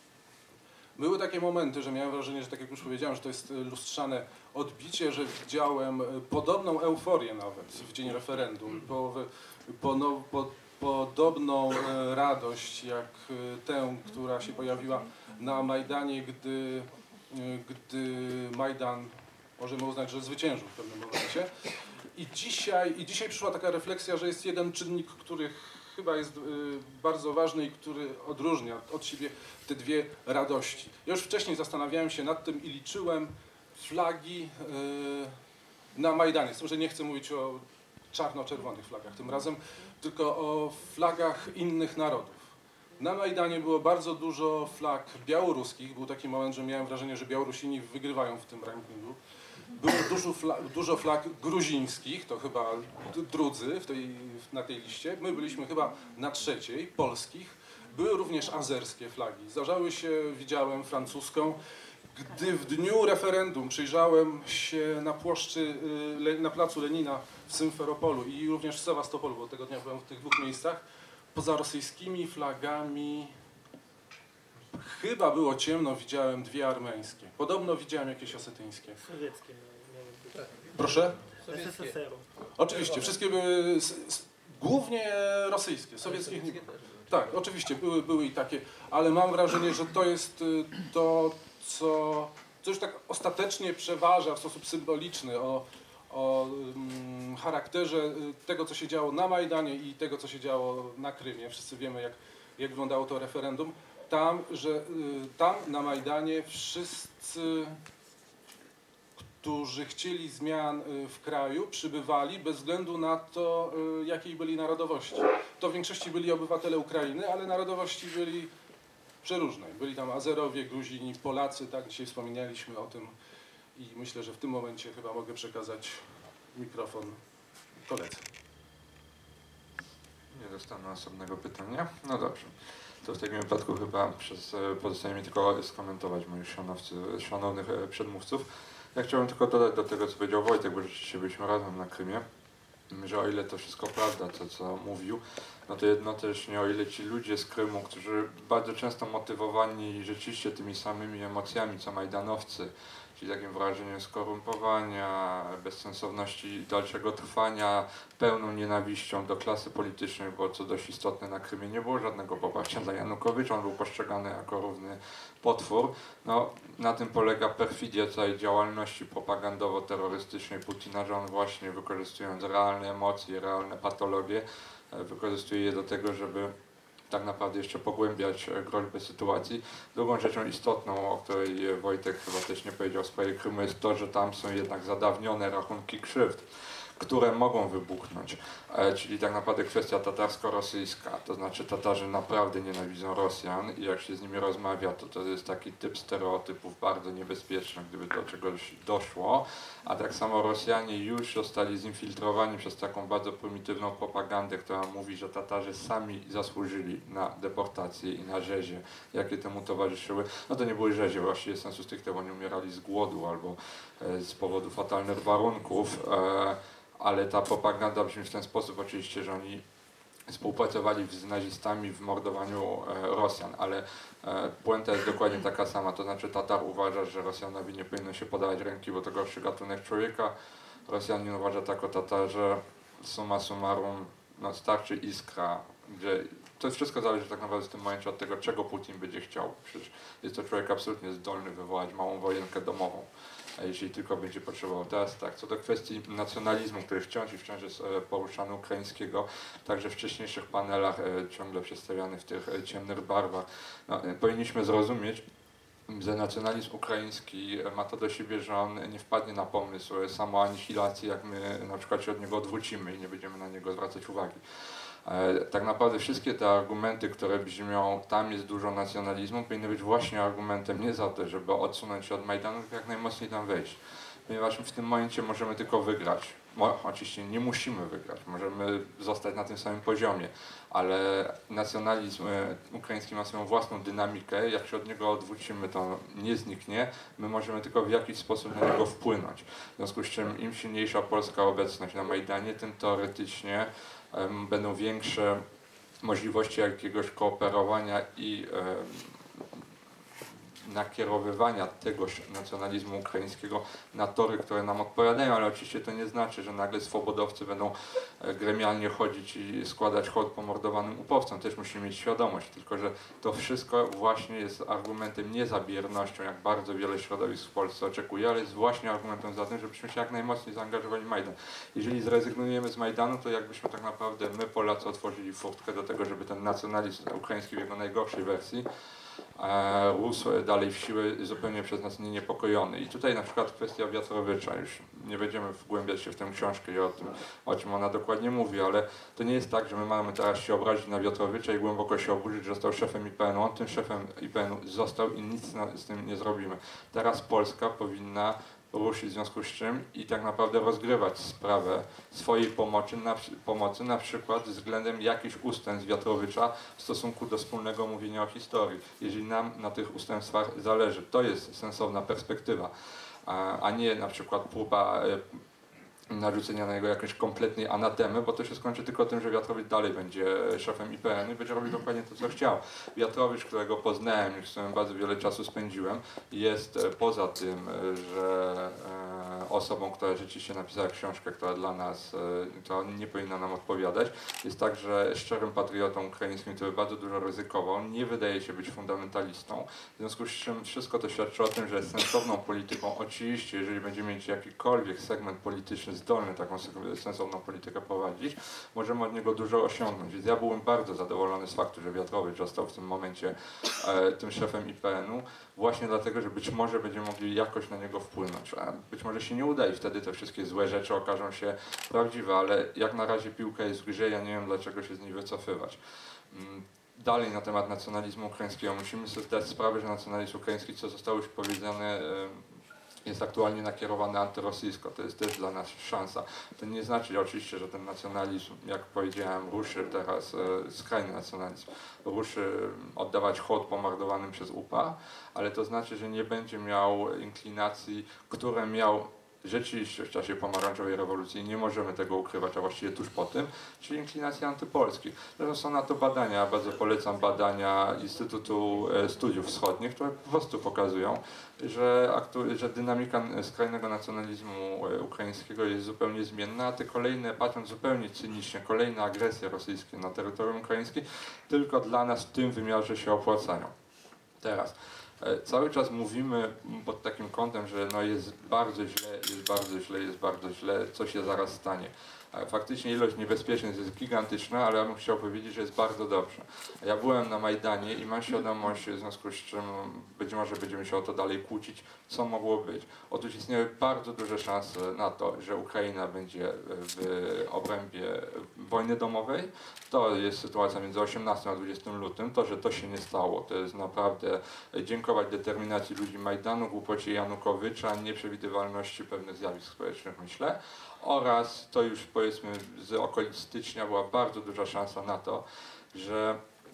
S5: Były takie momenty, że miałem wrażenie, że tak jak już powiedziałem, że to jest lustrzane odbicie, że widziałem podobną euforię nawet w dzień referendum, po, po, no, po, podobną radość jak tę, która się pojawiła na Majdanie, gdy, gdy Majdan, możemy uznać, że zwyciężył w pewnym momencie. I dzisiaj, I dzisiaj przyszła taka refleksja, że jest jeden czynnik, który chyba jest bardzo ważny i który odróżnia od siebie te dwie radości. Ja już wcześniej zastanawiałem się nad tym i liczyłem flagi na Majdanie. Z tym, że nie chcę mówić o czarno-czerwonych flagach tym razem, tylko o flagach innych narodów. Na Majdanie było bardzo dużo flag białoruskich. Był taki moment, że miałem wrażenie, że Białorusini wygrywają w tym rankingu. Było dużo flag, dużo flag gruzińskich, to chyba drudzy w tej, na tej liście. My byliśmy chyba na trzeciej, polskich. Były również azerskie flagi. Zdarzały się, widziałem francuską. Gdy w dniu referendum przyjrzałem się na płoszczy, na placu Lenina w Symferopolu i również w Sewastopolu, bo tego dnia byłem w tych dwóch miejscach, poza rosyjskimi flagami chyba było ciemno, widziałem dwie armeńskie. Podobno widziałem jakieś osetyńskie.
S4: Sowieckie miały być.
S5: Proszę?
S4: S S S R-u.
S5: Oczywiście, wszystkie były s, s, głównie rosyjskie, sowieckich nie było. Tak, oczywiście, były, były i takie, ale mam wrażenie, że to jest to, co, co już tak ostatecznie przeważa w sposób symboliczny o, o um, charakterze tego, co się działo na Majdanie i tego, co się działo na Krymie. Wszyscy wiemy, jak, jak wyglądało to referendum. Tam, że tam na Majdanie wszyscy, którzy chcieli zmian w kraju, przybywali bez względu na to, jakiej byli narodowości. To w większości byli obywatele Ukrainy, ale narodowości byli przeróżnej. Byli tam Azerowie, Gruzini, Polacy, tak, dzisiaj wspominaliśmy o tym i myślę, że w tym momencie chyba mogę przekazać mikrofon koledze.
S6: Nie dostanę osobnego pytania. No dobrze. To w takim wypadku chyba przez, pozostaje mi tylko skomentować moich szanowcy, szanownych przedmówców. Ja chciałbym tylko dodać do tego, co powiedział Wojtek, bo rzeczywiście byliśmy razem na Krymie, że o ile to wszystko prawda, to co mówił, no to jednocześnie o ile ci ludzie z Krymu, którzy bardzo często motywowani rzeczywiście tymi samymi emocjami co majdanowcy, czyli takim wrażeniem skorumpowania, bezsensowności dalszego trwania, pełną nienawiścią do klasy politycznej, bo co dość istotne na Krymie nie było żadnego poparcia dla Janukowycza, on był postrzegany jako równy potwór. No, na tym polega perfidia całej działalności propagandowo-terrorystycznej Putina, że on właśnie wykorzystując realne emocje, realne patologie, wykorzystuje je do tego, żeby tak naprawdę jeszcze pogłębiać groźbę sytuacji. Drugą rzeczą istotną, o której Wojtek chyba też nie powiedział w sprawie Krymu, jest to, że tam są jednak zadawnione rachunki krzywd, które mogą wybuchnąć. E, czyli tak naprawdę kwestia tatarsko-rosyjska, to znaczy Tatarzy naprawdę nienawidzą Rosjan i jak się z nimi rozmawia, to to jest taki typ stereotypów bardzo niebezpieczny, gdyby do czegoś doszło, a tak samo Rosjanie już zostali zinfiltrowani przez taką bardzo prymitywną propagandę, która mówi, że Tatarzy sami zasłużyli na deportację i na rzezie, jakie temu towarzyszyły. No to nie były rzezie, właściwie sensu stricte, oni umierali z głodu albo e, z powodu fatalnych warunków. E, ale ta propaganda brzmi w ten sposób oczywiście, że oni współpracowali z nazistami w mordowaniu e, Rosjan, ale e, puenta jest dokładnie taka sama, to znaczy Tatar uważa, że Rosjanowi nie powinno się podawać ręki, bo to gorszy gatunek człowieka. Rosjanin uważa tak o Tatarze, summa summarum, no, starczy iskra, gdzie to wszystko zależy tak naprawdę w tym momencie od tego, czego Putin będzie chciał. Przecież jest to człowiek absolutnie zdolny wywołać małą wojenkę domową, a jeśli tylko będzie potrzebował. Teraz tak, co do kwestii nacjonalizmu, który wciąż i wciąż jest poruszany ukraińskiego, także w wcześniejszych panelach ciągle przedstawiany w tych ciemnych barwach, no, powinniśmy zrozumieć, że nacjonalizm ukraiński ma to do siebie, że on nie wpadnie na pomysł samoanihilacji, jak my na przykład się od niego odwrócimy i nie będziemy na niego zwracać uwagi. Tak naprawdę wszystkie te argumenty, które brzmią, tam jest dużo nacjonalizmu, powinny być właśnie argumentem nie za to, żeby odsunąć się od Majdanu, tylko jak najmocniej tam wejść. Ponieważ w tym momencie możemy tylko wygrać. Mo, oczywiście nie musimy wygrać, możemy zostać na tym samym poziomie, ale nacjonalizm e, ukraiński ma swoją własną dynamikę, jak się od niego odwrócimy, to nie zniknie, my możemy tylko w jakiś sposób na niego wpłynąć. W związku z czym im silniejsza polska obecność na Majdanie, tym teoretycznie e, będą większe możliwości jakiegoś kooperowania i e, nakierowywania tegoż nacjonalizmu ukraińskiego na tory, które nam odpowiadają, ale oczywiście to nie znaczy, że nagle swobodowcy będą gremialnie chodzić i składać hołd pomordowanym upowcom. Też musimy mieć świadomość, tylko że to wszystko właśnie jest argumentem nie za biernością, jak bardzo wiele środowisk w Polsce oczekuje, ale jest właśnie argumentem za tym, żebyśmy się jak najmocniej zaangażowali w Majdan. Jeżeli zrezygnujemy z Majdanu, to jakbyśmy tak naprawdę my, Polacy, otworzyli furtkę do tego, żeby ten nacjonalizm ukraiński w jego najgorszej wersji rósł dalej w siłę, zupełnie przez nas nie niepokojony. I tutaj na przykład kwestia Wiatrowicza, już nie będziemy wgłębiać się w tę książkę i o tym, o czym ona dokładnie mówi, ale to nie jest tak, że my mamy teraz się obrazić na Wiatrowicza i głęboko się oburzyć, że został szefem I P N u. On tym szefem I P N u został i nic z tym nie zrobimy. Teraz Polska powinna ruszyć w związku z czym i tak naprawdę rozgrywać sprawę swojej pomocy na, pomocy, na przykład względem jakichś ustępstw Wiatrowicza w stosunku do wspólnego mówienia o historii. Jeżeli nam na tych ustępstwach zależy, to jest sensowna perspektywa, a, a nie na przykład próba narzucenia na niego jakiejś kompletnej anatemy, bo to się skończy tylko tym, że Wiatrowicz dalej będzie szefem I P N u i będzie robił dokładnie to, co chciał. Wiatrowicz, którego poznałem, już z którym bardzo wiele czasu spędziłem, jest poza tym, że osobą, która rzeczywiście napisała książkę, która dla nas, która nie powinna nam odpowiadać, jest także szczerym patriotą ukraińskim, który bardzo dużo ryzykował, nie wydaje się być fundamentalistą. W związku z czym wszystko to świadczy o tym, że sensowną polityką, oczywiście, jeżeli będziemy mieć jakikolwiek segment polityczny zdolny taką sensowną politykę prowadzić, możemy od niego dużo osiągnąć. Więc ja byłem bardzo zadowolony z faktu, że Wiatrowicz został w tym momencie e, tym szefem I P N u, właśnie dlatego, że być może będziemy mogli jakoś na niego wpłynąć. A być może się nie uda i wtedy te wszystkie złe rzeczy okażą się prawdziwe, ale jak na razie piłka jest w grze, ja nie wiem, dlaczego się z niej wycofywać. Dalej na temat nacjonalizmu ukraińskiego. Musimy sobie zdać sprawę, że nacjonalizm ukraiński, co zostało już powiedziane, jest aktualnie nakierowany antyrosyjsko. To jest też dla nas szansa. To nie znaczy oczywiście, że ten nacjonalizm, jak powiedziałem, ruszy teraz, e, skrajny nacjonalizm, ruszy oddawać hołd pomordowanym przez U P A, ale to znaczy, że nie będzie miał inklinacji, które miał rzeczywiście w czasie pomarańczowej rewolucji, nie możemy tego ukrywać, a właściwie tuż po tym, czyli inklinacji antypolskich. Zresztą są na to badania, bardzo polecam badania Instytutu Studiów Wschodnich, które po prostu pokazują, że, że dynamika skrajnego nacjonalizmu ukraińskiego jest zupełnie zmienna, a te kolejne, patrząc zupełnie cynicznie, kolejne agresje rosyjskie na terytorium ukraińskim tylko dla nas w tym wymiarze się opłacają. Teraz. Cały czas mówimy pod takim kątem, że no jest bardzo źle, jest bardzo źle, jest bardzo źle, co się zaraz stanie. Faktycznie ilość niebezpieczeństw jest gigantyczna, ale ja bym chciał powiedzieć, że jest bardzo dobrze. Ja byłem na Majdanie i mam świadomość, w związku z czym być może będziemy się o to dalej kłócić, co mogło być. Otóż istnieją bardzo duże szanse na to, że Ukraina będzie w obrębie wojny domowej. To jest sytuacja między osiemnastym a dwudziestym lutym. To, że to się nie stało, to jest naprawdę dziękować determinacji ludzi Majdanu, głupocie Janukowycza, nieprzewidywalności pewnych zjawisk społecznych, myślę. Oraz to już powiedzmy z okolic stycznia była bardzo duża szansa na to, że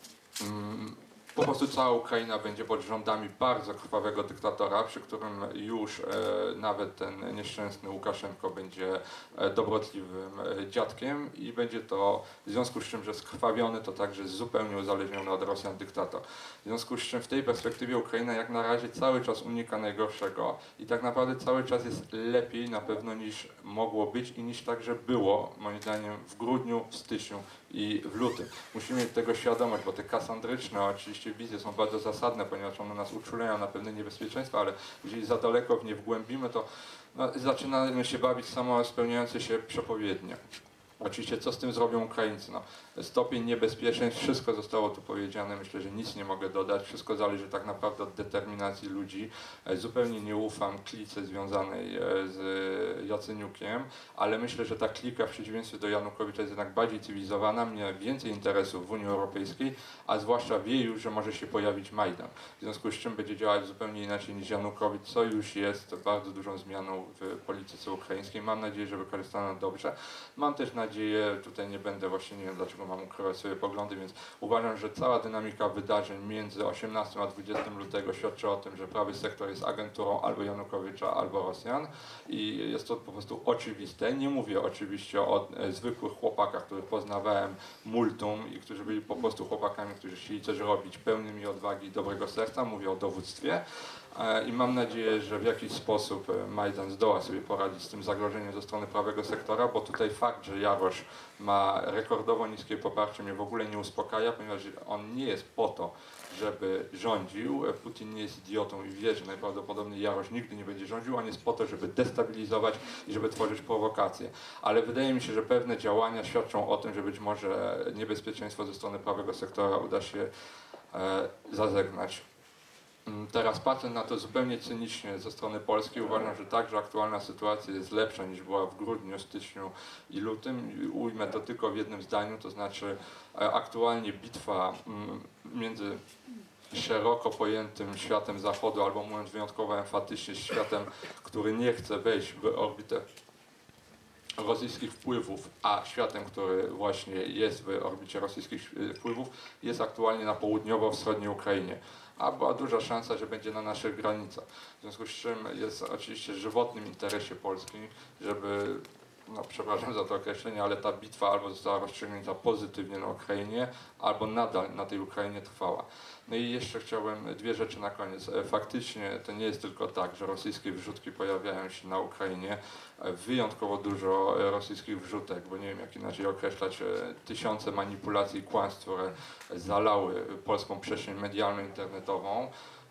S6: mm, po prostu cała Ukraina będzie pod rządami bardzo krwawego dyktatora, przy którym już e, nawet ten nieszczęsny Łukaszenko będzie e, dobrotliwym e, dziadkiem i będzie to, w związku z czym, że skrwawiony, to także zupełnie uzależniony od Rosjan dyktator. W związku z czym w tej perspektywie Ukraina jak na razie cały czas unika najgorszego i tak naprawdę cały czas jest lepiej na pewno niż mogło być i niż także było, moim zdaniem, w grudniu, w styczniu i w lutym. Musimy mieć tego świadomość, bo te kasandryczne oczywiście wizje są bardzo zasadne, ponieważ one nas uczulają na pewne niebezpieczeństwa, ale jeżeli za daleko w nie wgłębimy, to no, zaczynamy się bawić samo spełniające się przepowiednie. Oczywiście co z tym zrobią Ukraińcy? No, stopień niebezpieczeństw, wszystko zostało tu powiedziane, myślę, że nic nie mogę dodać, wszystko zależy tak naprawdę od determinacji ludzi. Zupełnie nie ufam klice związanej z Jacyniukiem, ale myślę, że ta klika w przeciwieństwie do Janukowicza jest jednak bardziej cywilizowana, ma więcej interesów w Unii Europejskiej, a zwłaszcza wie już, że może się pojawić Majdan. W związku z czym będzie działać zupełnie inaczej niż Janukowicz, co już jest bardzo dużą zmianą w polityce ukraińskiej. Mam nadzieję, że wykorzystano dobrze. Mam też nadzieję, tutaj nie będę właśnie, nie wiem dlaczego mam ukrywać swoje poglądy, więc uważam, że cała dynamika wydarzeń między osiemnastym a dwudziestym lutego świadczy o tym, że prawy sektor jest agenturą albo Janukowycza, albo Rosjan i jest to po prostu oczywiste. Nie mówię oczywiście o e, zwykłych chłopakach, których poznawałem multum i którzy byli po prostu chłopakami, którzy chcieli coś robić, pełnymi odwagi i dobrego serca. Mówię o dowództwie. I mam nadzieję, że w jakiś sposób Majdan zdoła sobie poradzić z tym zagrożeniem ze strony prawego sektora, bo tutaj fakt, że Jarosz ma rekordowo niskie poparcie, mnie w ogóle nie uspokaja, ponieważ on nie jest po to, żeby rządził. Putin nie jest idiotą i wie, że najprawdopodobniej Jarosz nigdy nie będzie rządził, on jest po to, żeby destabilizować i żeby tworzyć prowokacje. Ale wydaje mi się, że pewne działania świadczą o tym, że być może niebezpieczeństwo ze strony prawego sektora uda się e, zażegnać. Teraz patrząc na to zupełnie cynicznie ze strony polskiej, uważam, że także aktualna sytuacja jest lepsza niż była w grudniu, styczniu i lutym. Ujmę to tylko w jednym zdaniu, to znaczy aktualnie bitwa między szeroko pojętym światem Zachodu, albo mówiąc wyjątkowo emfatycznie, światem, który nie chce wejść w orbitę rosyjskich wpływów, a światem, który właśnie jest w orbicie rosyjskich wpływów, jest aktualnie na południowo-wschodniej Ukrainie. A była duża szansa, że będzie na naszych granicach. W związku z czym jest oczywiście w żywotnym interesie Polski, żeby, no przepraszam za to określenie, ale ta bitwa albo została rozstrzygnięta pozytywnie na Ukrainie, albo nadal na tej Ukrainie trwała. No i jeszcze chciałem dwie rzeczy na koniec. Faktycznie to nie jest tylko tak, że rosyjskie wrzutki pojawiają się na Ukrainie. Wyjątkowo dużo rosyjskich wrzutek, bo nie wiem jak inaczej określać, tysiące manipulacji i kłamstw, które zalały polską przestrzeń medialną, internetową.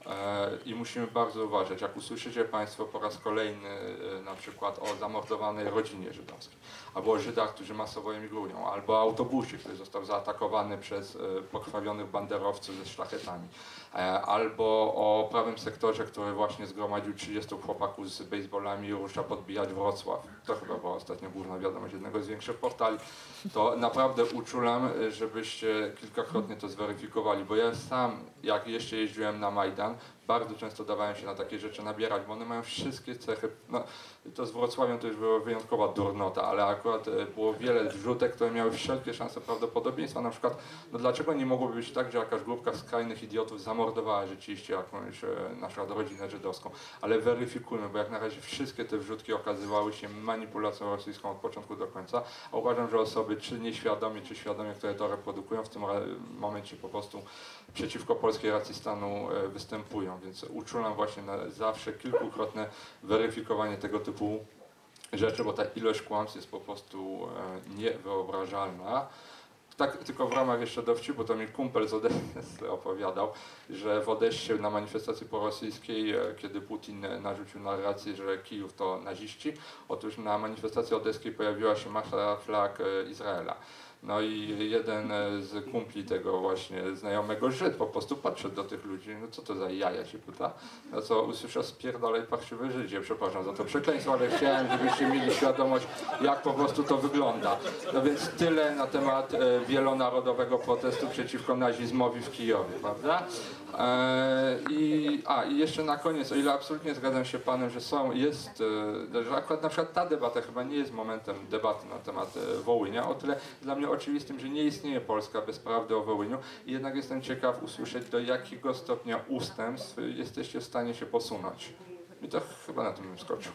S6: I musimy bardzo uważać, jak usłyszycie Państwo po raz kolejny na przykład o zamordowanej rodzinie żydowskiej, albo o Żydach, którzy masowo emigrują, albo o autobusie, który został zaatakowany przez pokrwawionych banderowców ze sztachetami, albo o prawym sektorze, który właśnie zgromadził trzydziestu chłopaków z baseballami i rusza podbijać Wrocław. To chyba była ostatnio główna wiadomość jednego z większych portali. To naprawdę uczulam, żebyście kilkakrotnie to zweryfikowali, bo ja sam, jak jeszcze jeździłem na Majdan, bardzo często dawałem się na takie rzeczy nabierać, bo one mają wszystkie cechy, no to z Wrocławiem to już była wyjątkowa durnota, ale akurat było wiele wrzutek, które miały wszelkie szanse prawdopodobieństwa, na przykład, no dlaczego nie mogłoby być tak, że jakaś grupka skrajnych idiotów zamordowała rzeczywiście jakąś e, na przykład rodzinę żydowską, ale weryfikujmy, bo jak na razie wszystkie te wrzutki okazywały się manipulacją rosyjską od początku do końca, a uważam, że osoby czy nieświadomie, czy świadomie, które to reprodukują, w tym momencie po prostu przeciwko polskiej racji stanu występują, więc uczulam właśnie na zawsze kilkukrotne weryfikowanie tego typu rzeczy, bo ta ilość kłamstw jest po prostu niewyobrażalna. Tak tylko w ramach jeszcze dowcipu, to mi kumpel z Odessy opowiadał, że w Odessie na manifestacji prorosyjskiej, kiedy Putin narzucił narrację, że Kijów to naziści, otóż na manifestacji odeskiej pojawiła się masa flag Izraela. No i jeden z kumpli tego właśnie znajomego Żyd po prostu podszedł do tych ludzi, no co to za jaja się pyta, no co usłyszał spierdalaj parszywy Żydzie, przepraszam za to przekleństwo, ale chciałem, żebyście mieli świadomość, jak po prostu to wygląda. No więc tyle na temat wielonarodowego protestu przeciwko nazizmowi w Kijowie, prawda? I, a, i jeszcze na koniec, o ile absolutnie zgadzam się panem, że są, jest, że akurat na przykład ta debata chyba nie jest momentem debaty na temat Wołynia, o tyle dla mnie oczywistym, że nie istnieje Polska bez prawdy o Wołyniu i jednak jestem ciekaw usłyszeć, do jakiego stopnia ustępstw jesteście w stanie się posunąć. I to chyba na tym bym skoczył.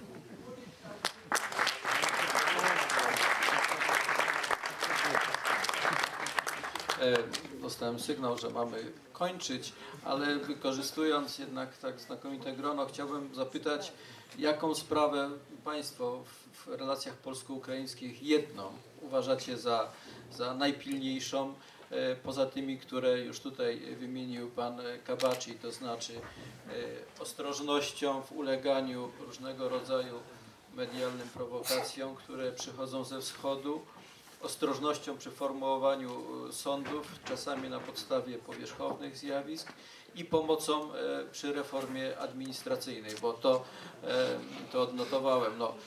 S1: Dostałem sygnał, że mamy kończyć, ale wykorzystując jednak tak znakomite grono, chciałbym zapytać, jaką sprawę Państwo w, w relacjach polsko-ukraińskich jedną uważacie za, za najpilniejszą, e, poza tymi, które już tutaj wymienił Pan Kabaczy, to znaczy e, ostrożnością w uleganiu różnego rodzaju medialnym prowokacjom, które przychodzą ze wschodu, ostrożnością przy formułowaniu sądów, czasami na podstawie powierzchownych zjawisk i pomocą przy reformie administracyjnej, bo to, to odnotowałem. No,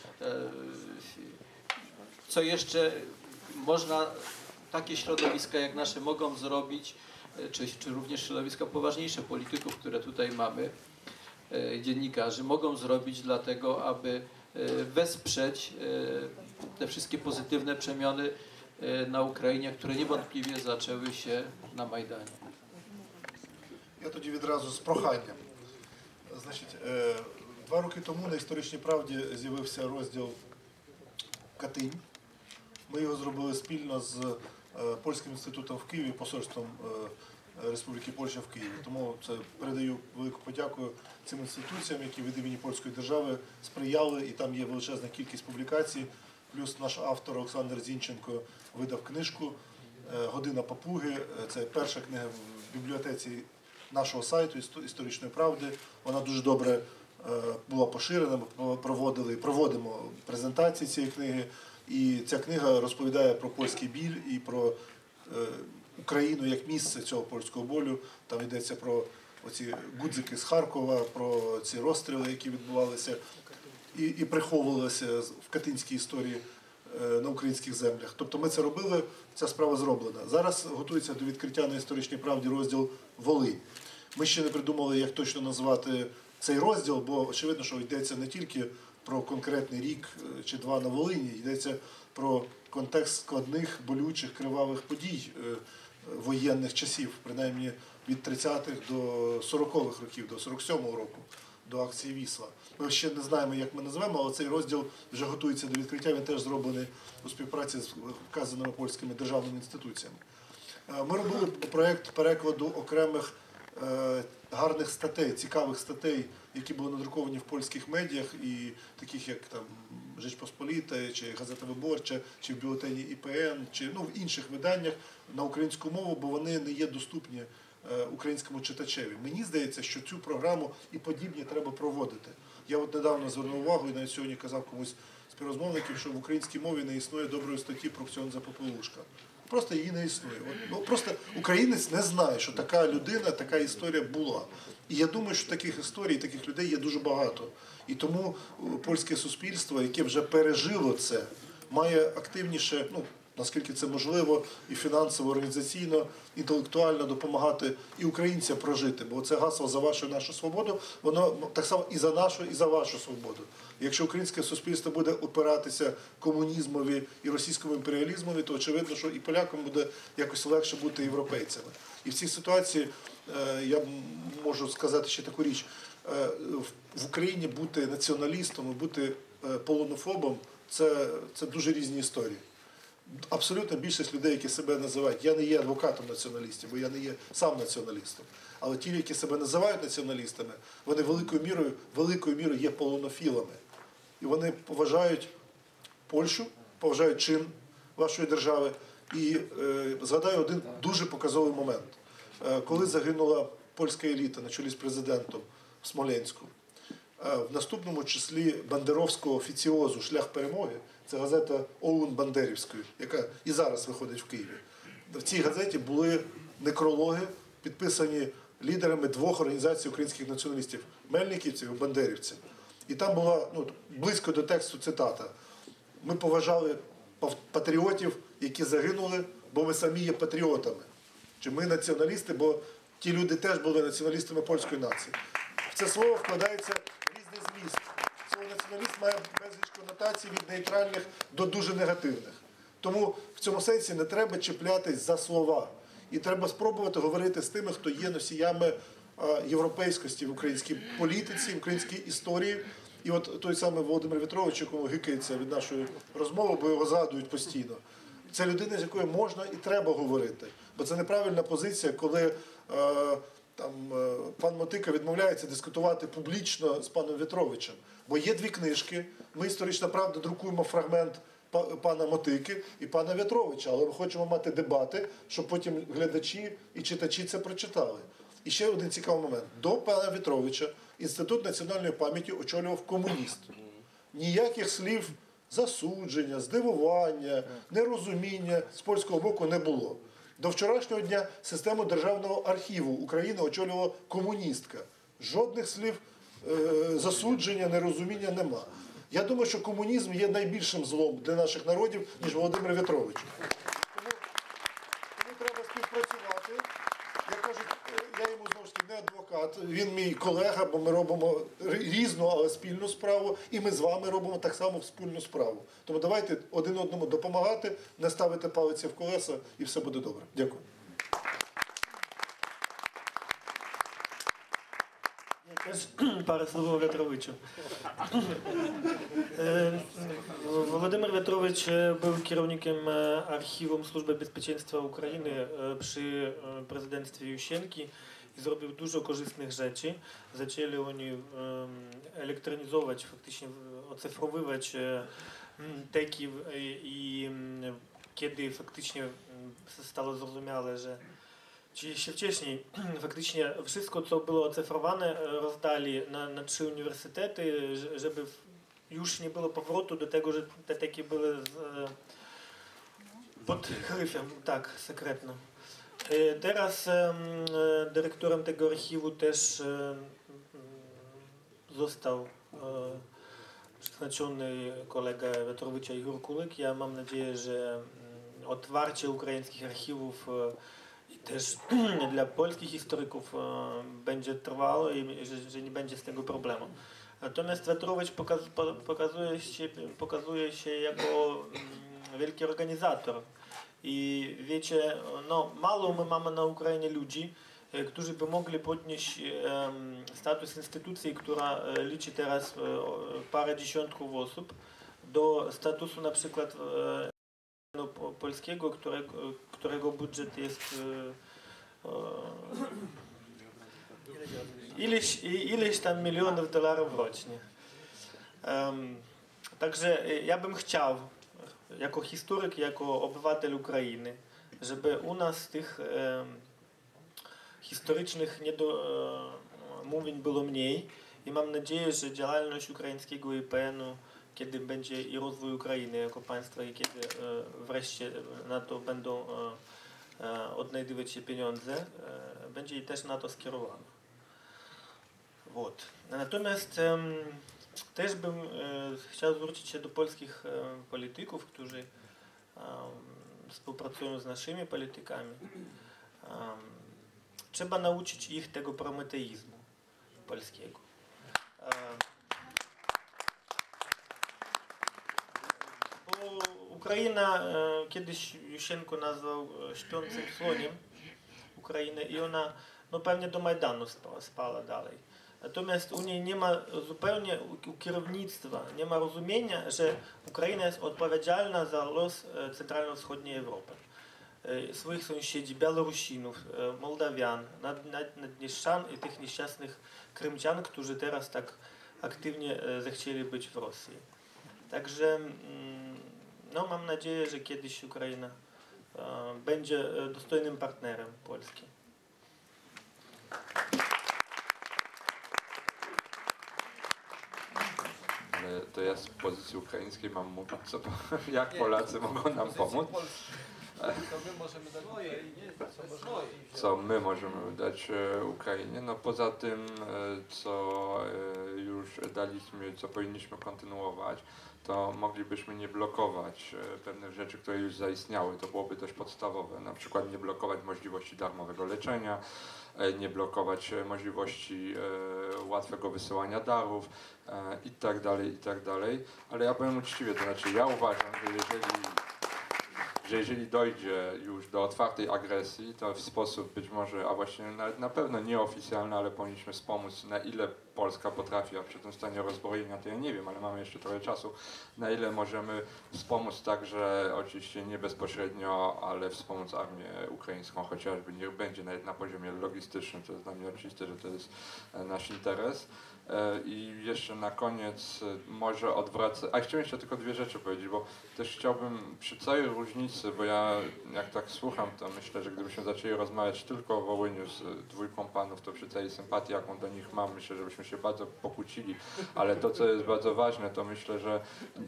S1: co jeszcze można takie środowiska jak nasze mogą zrobić, czy, czy również środowiska poważniejsze polityków, które tutaj mamy, dziennikarzy, mogą zrobić dlatego, aby wesprzeć te wszystkie pozytywne przemiany na Ukrainie, które niewątpliwie zaczęły się на Майдані.
S3: Я тоді відразу з проханням. Значить, два роки тому на «Історичній правді» з'явився розділ «Катинь». Ми його зробили спільно з Польським інститутом в Києві, посольством Республіки Польща в Києві. Тому це передаю велику подяку цим інституціям, які від імені польської держави сприяли, і там є величезна кількість публікацій. Плюс наш автор Олександр Зінченко видав книжку «Година папуги». Це перша книга в бібліотеці нашого сайту «Історичної правди». Вона дуже добре була поширена, ми проводили, проводимо презентації цієї книги. І ця книга розповідає про польський біль і про Україну як місце цього польського болю. Там йдеться про оці гудзики з Харкова, про ці розстріли, які відбувалися і, і приховувалися в катинській історії на українських землях. Тобто ми це робили, ця справа зроблена. Зараз готується до відкриття на «Історичній правді» розділ «Волинь». Ми ще не придумали, як точно назвати цей розділ, бо очевидно, що йдеться не тільки про конкретний рік чи два на Волині, йдеться про контекст складних, болючих, кривавих подій воєнних часів, принаймні від тридцятих до сорокових років, до сорок сьомого року, до акції «Вісла». Ми ще не знаємо, як ми назвемо, але цей розділ вже готується до відкриття, він теж зроблений у співпраці з вказаними польськими державними інституціями. Ми робили проєкт перекладу окремих гарних статей, цікавих статей, які були надруковані в польських медіях, і таких як там «Жич Посполіта», чи «Газета Виборча», чи в бюлетені І Пе Ен, чи ну, в інших виданнях на українську мову, бо вони не є доступні українському читачеві. Мені здається, що цю програму і подібні треба проводити. Я от недавно звернув увагу і навіть сьогодні казав комусь з співрозмовників, що в українській мові не існує доброї статті про Ксьондза Попелушка. Просто її не існує. Ну, просто українець не знає, що така людина, така історія була. І я думаю, що таких історій, таких людей є дуже багато. І тому польське суспільство, яке вже пережило це, має активніше, ну, наскільки це можливо і фінансово, організаційно, інтелектуально допомагати і українцям прожити. Бо це гасло «За вашу і нашу свободу», воно так само і за нашу, і за вашу свободу. Якщо українське суспільство буде опиратися комунізмові і російському імперіалізмові, то очевидно, що і полякам буде якось легше бути європейцями. І в цій ситуації я можу сказати ще таку річ. В Україні бути націоналістом і бути полонофобом – це, це дуже різні історії. Абсолютно більшість людей, які себе називають, я не є адвокатом націоналістів, бо я не є сам націоналістом, але ті, які себе називають націоналістами, вони великою мірою, великою мірою є полонофілами. І вони поважають Польщу, поважають чин вашої держави. І е, згадаю один дуже показовий момент. Е, коли загинула польська еліта на чолі з президентом в Смоленську, е, в наступному числі бандеровського офіціозу «Шлях перемоги», це газета ОУН Бандерівської, яка і зараз виходить в Києві. В цій газеті були некрологи, підписані лідерами двох організацій українських націоналістів – мельниківців і бандерівців. І там була ну, близько до тексту цитата. Ми поважали патріотів, які загинули, бо ми самі є патріотами. Чи ми націоналісти, бо ті люди теж були націоналістами польської нації. В це слово вкладається різний зміст. Слово націоналіст має безліч конотацій від нейтральних до дуже негативних. Тому в цьому сенсі не треба чіплятись за слова. І треба спробувати говорити з тими, хто є носіями європейськості в українській політиці, в українській історії. І от той самий Володимир В'ятрович, якому гикається від нашої розмови, бо його згадують постійно. Це людина, з якою можна і треба говорити. Бо це неправильна позиція, коли е, там, е, пан Мотика відмовляється дискутувати публічно з паном В'ятровичем. Бо є дві книжки, ми «Історична правда» друкуємо фрагмент пана Мотики і пана В'ятровича, але ми хочемо мати дебати, щоб потім глядачі і читачі це прочитали. І ще один цікавий момент. До пана В'ятровича Інститут національної пам'яті очолював комуніст. Ніяких слів засудження, здивування, нерозуміння з польського боку не було. До вчорашнього дня систему Державного архіву України очолювала комуністка. Жодних слів е, засудження, нерозуміння нема. Я думаю, що комунізм є найбільшим злом для наших народів, ніж Володимир В'ятрович. Тому, тому треба співпрацювати. Я кажу, я йому знову ж таки не адвокат, він мій колега, бо ми робимо різну, але спільну справу, і ми з вами робимо так само спільну справу. Тому давайте один одному допомагати, не ставити палиці в колеса, і все буде добре. Дякую.
S4: Теж пару слов В'ятровичу. Володимир В'ятрович був керівником архівом Служби безпеченства України при президентстві Ющенки і зробив дуже корисних речей. Почали вони електронізувати, фактично оцифровувати теків і kiedy faktycznie stało zrozumiałe, że Czyli jeszcze wcześniej faktycznie wszystko, co było ocyfrowane, rozdali na, na trzy uniwersytety, żeby już nie było powrotu do tego, że te teki były z, pod gryfem, tak, sekretne. Teraz dyrektorem tego archiwu też został przeznaczony kolega W'Ятровича Igor Kulik. Ja mam nadzieję, że otwarcie ukraińskich archiwów i też dla polskich historyków będzie trwało i że, że nie będzie z tego problemu. Natomiast W'Ятрович pokaz, pokazuje, się, pokazuje się jako wielki organizator. I wiecie, no, mało my mamy na Ukrainie ludzi, którzy by mogli podnieść status instytucji, która liczy teraz parę dziesiątków osób, do statusu na przykład polskiego, którego, którego budżet jest ileś, ileś tam milionów dolarów rocznie. Także ja bym chciał, jako historyk, jako obywatel Ukrainy, żeby u nas tych historycznych niedomówień było mniej i mam nadzieję, że działalność ukraińskiego I P N u, kiedy będzie i rozwój Ukrainy jako państwa i kiedy wreszcie na to będą odnajdywać się pieniądze, będzie i też na to skierowana. Вот. Natomiast też bym chciał zwrócić się do polskich polityków, którzy współpracują z naszymi politykami. Trzeba nauczyć ich tego prometeizmu polskiego. Bo Ukraina, kiedyś Jusienko nazwał śpiącym słoniem Ukrainy i ona no, pewnie do Majdanu spała, spała dalej. Natomiast u niej nie ma zupełnie, u kierownictwa nie ma rozumienia, że Ukraina jest odpowiedzialna za los centralno-wschodniej Europy. Swoich sąsiedzi, Białorusinów, Mołdawian, Naddnieszczan i tych nieszczęsnych Krymczan, którzy teraz tak aktywnie zechcieli być w Rosji. Także no, mam nadzieję, że kiedyś Ukraina będzie dostojnym partnerem Polski.
S6: Ale to ja z pozycji ukraińskiej mam mówić, co, jak Polacy mogą nam pomóc. Co my możemy dać Ukrainie? No poza tym, co już daliśmy, co powinniśmy kontynuować, to moglibyśmy nie blokować pewnych rzeczy, które już zaistniały. To byłoby dość podstawowe. Na przykład nie blokować możliwości darmowego leczenia, nie blokować możliwości łatwego wysyłania darów i tak dalej, i tak dalej. Ale ja powiem uczciwie, to znaczy ja uważam, że jeżeli że jeżeli dojdzie już do otwartej agresji, to w sposób być może, a właściwie nawet na pewno nieoficjalny, ale powinniśmy wspomóc, na ile Polska potrafi, a przy tym stanie rozbrojenia to ja nie wiem, ale mamy jeszcze trochę czasu, na ile możemy wspomóc także, oczywiście nie bezpośrednio, ale wspomóc armię ukraińską chociażby, niech będzie nawet na poziomie logistycznym, to jest dla mnie oczywiste, że to jest nasz interes. I jeszcze na koniec może odwracać, a chciałem jeszcze tylko dwie rzeczy powiedzieć, bo też chciałbym przy całej różnicy, bo ja jak tak słucham, to myślę, że gdybyśmy zaczęli rozmawiać tylko o Wołyniu z dwójką panów, to przy całej sympatii, jaką do nich mam, myślę, że byśmy się bardzo pokłócili, ale to, co jest bardzo ważne, to myślę, że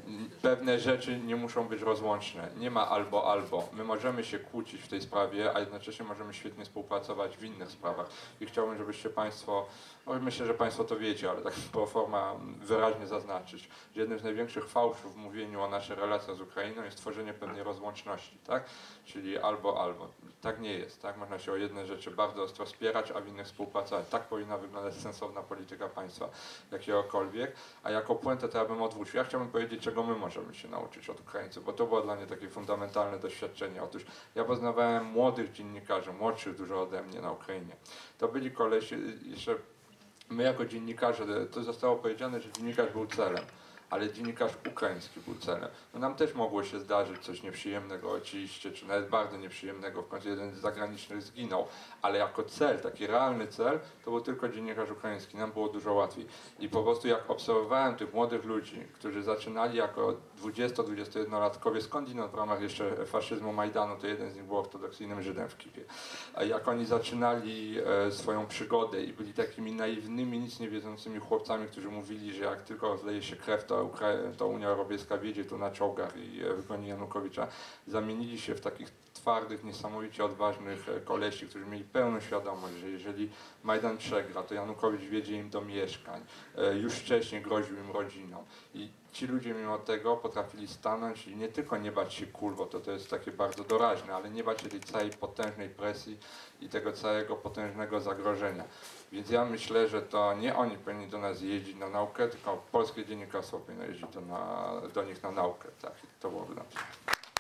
S6: pewne rzeczy nie muszą być rozłączne. Nie ma albo, albo. My możemy się kłócić w tej sprawie, a jednocześnie możemy świetnie współpracować w innych sprawach. I chciałbym, żebyście Państwo, no myślę, że Państwo to wiecie, ale tak pro forma wyraźnie zaznaczyć, że jednym z największych fałszów w mówieniu o naszych relacjach z Ukrainą jest tworzenie pewnej rozłączności, tak? Czyli albo, albo. Tak nie jest, tak? Można się o jedne rzeczy bardzo ostro spierać, a w innych współpracować. Tak powinna wyglądać sensowna polityka państwa jakiegokolwiek, a jako puentę to ja bym odwrócił. Ja chciałbym powiedzieć, czego my możemy się nauczyć od Ukraińców, bo to było dla mnie takie fundamentalne doświadczenie. Otóż ja poznawałem młodych dziennikarzy, młodszych dużo ode mnie na Ukrainie. To byli kolesie, jeszcze my jako dziennikarze, to zostało powiedziane, że dziennikarz był celem, ale dziennikarz ukraiński był celem. No nam też mogło się zdarzyć coś nieprzyjemnego oczywiście, czy nawet bardzo nieprzyjemnego, w końcu jeden z zagranicznych zginął, ale jako cel, taki realny cel, to był tylko dziennikarz ukraiński, nam było dużo łatwiej. I po prostu jak obserwowałem tych młodych ludzi, którzy zaczynali jako dwudziesto-dwudziestojednolatkowie, skądinąd w ramach jeszcze faszyzmu Majdanu, to jeden z nich był ortodoksyjnym Żydem w Kipie. A jak oni zaczynali e, swoją przygodę i byli takimi naiwnymi, nic nie wiedzącymi chłopcami, którzy mówili, że jak tylko rozleje się krew, to to Unia Europejska wiedzie tu na czołgach i wygoni Janukowicza, zamienili się w takich twardych, niesamowicie odważnych kolesi, którzy mieli pełną świadomość, że jeżeli Majdan przegra, to Janukowicz wiedzie im do mieszkań, już wcześniej groził im rodziną. I ci ludzie mimo tego potrafili stanąć i nie tylko nie bać się kul, bo to, to jest takie bardzo doraźne, ale nie bać się tej całej potężnej presji i tego całego potężnego zagrożenia. Więc ja myślę, że to nie oni powinni do nas jeździć na naukę, tylko polskie dziennikarstwo powinno jeździć do, na, do nich na naukę. Tak, to byłoby na przykład.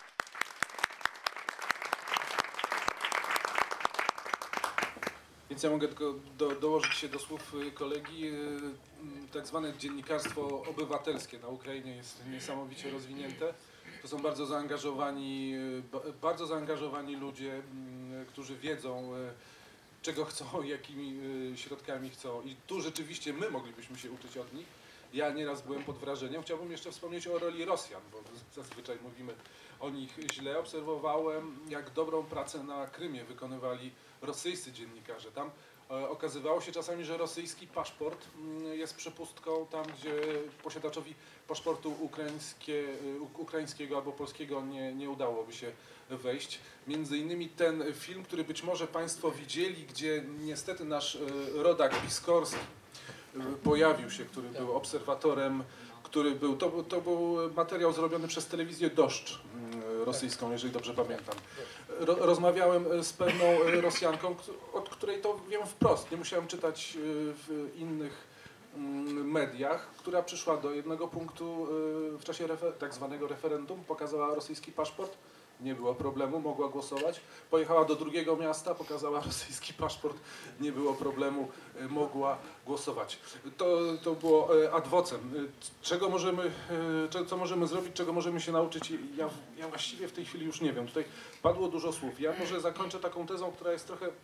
S5: Więc ja mogę tylko do, dołożyć się do słów kolegi. Tak zwane dziennikarstwo obywatelskie na Ukrainie jest niesamowicie rozwinięte. To są bardzo zaangażowani, bardzo zaangażowani ludzie, którzy wiedzą, czego chcą, jakimi środkami chcą. I tu rzeczywiście my moglibyśmy się uczyć od nich. Ja nieraz byłem pod wrażeniem. Chciałbym jeszcze wspomnieć o roli Rosjan, bo zazwyczaj mówimy o nich źle. Obserwowałem, jak dobrą pracę na Krymie wykonywali rosyjscy dziennikarze. Tam e, okazywało się czasami, że rosyjski paszport m, jest przepustką tam, gdzie posiadaczowi paszportu ukraińskie, u, ukraińskiego albo polskiego nie, nie udałoby się wejść. Między innymi ten film, który być może Państwo widzieli, gdzie niestety nasz e, rodak Piskorski pojawił się, który był obserwatorem, który był, to, to był materiał zrobiony przez telewizję Doszcz rosyjską, jeżeli dobrze pamiętam. Ro, rozmawiałem z pewną Rosjanką, od której to wiem wprost, nie musiałem czytać w innych mediach, która przyszła do jednego punktu w czasie refer tak zwanego referendum, pokazała rosyjski paszport, nie było problemu, mogła głosować. Pojechała do drugiego miasta, pokazała rosyjski paszport, nie było problemu, mogła głosować. To, to było ad vocem. Czego możemy, co możemy zrobić, czego możemy się nauczyć? Ja, ja właściwie w tej chwili już nie wiem. Tutaj padło dużo słów. Ja może zakończę taką tezą, która jest trochę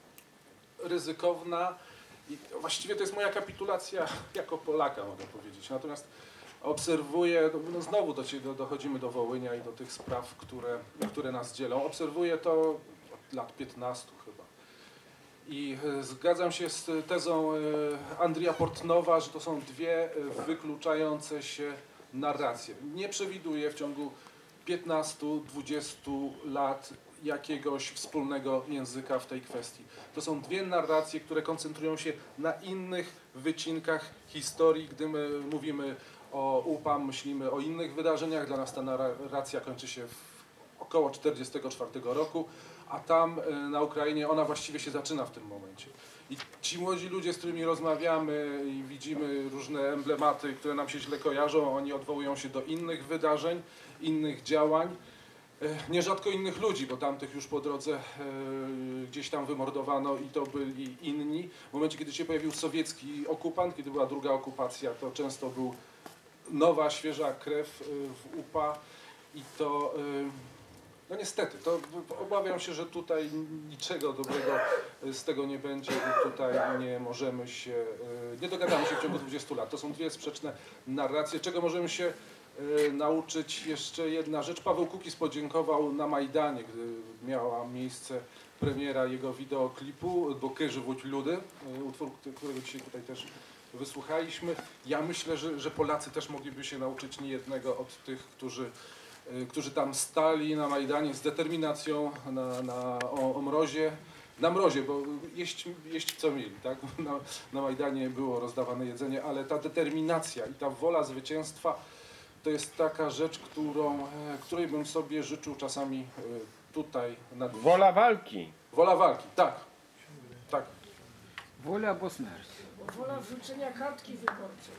S5: ryzykowna i właściwie to jest moja kapitulacja jako Polaka, mogę powiedzieć. Natomiast obserwuję, no znowu do, dochodzimy do Wołynia i do tych spraw, które, które nas dzielą. Obserwuję to od lat piętnastu chyba. I zgadzam się z tezą Andrija Portnowa, że to są dwie wykluczające się narracje. Nie przewiduję w ciągu piętnastu dwudziestu lat jakiegoś wspólnego języka w tej kwestii. To są dwie narracje, które koncentrują się na innych wycinkach historii, gdy my mówimy o U P A, myślimy o innych wydarzeniach. Dla nas ta narracja kończy się w około czterdziestego czwartego roku, a tam na Ukrainie ona właściwie się zaczyna w tym momencie. I ci młodzi ludzie, z którymi rozmawiamy i widzimy różne emblematy, które nam się źle kojarzą, oni odwołują się do innych wydarzeń, innych działań, nierzadko innych ludzi, bo tamtych już po drodze gdzieś tam wymordowano i to byli inni. W momencie, kiedy się pojawił sowiecki okupant, kiedy była druga okupacja, to często był nowa, świeża krew w U P A i to, no niestety, to obawiam się, że tutaj niczego dobrego z tego nie będzie i tutaj nie możemy się, nie dogadamy się w ciągu dwudziestu lat. To są dwie sprzeczne narracje. Czego możemy się nauczyć? Jeszcze jedna rzecz. Paweł Kukiz podziękował na Majdanie, gdy miała miejsce premiera jego wideoklipu Boky żywуть ludy, utwór, którego dzisiaj tutaj też wysłuchaliśmy. Ja myślę, że, że Polacy też mogliby się nauczyć niejednego od tych, którzy, którzy tam stali na Majdanie z determinacją na, na, o, o mrozie, na mrozie, bo jeść, jeść co mieli, tak? Na, na Majdanie było rozdawane jedzenie, ale ta determinacja i ta wola zwycięstwa to jest taka rzecz, którą, której bym sobie życzył czasami tutaj. Na...
S7: Wola walki.
S5: Wola walki, tak. tak.
S8: Wola albo śmierć.
S9: Wola wrzucenia kartki wyborczej.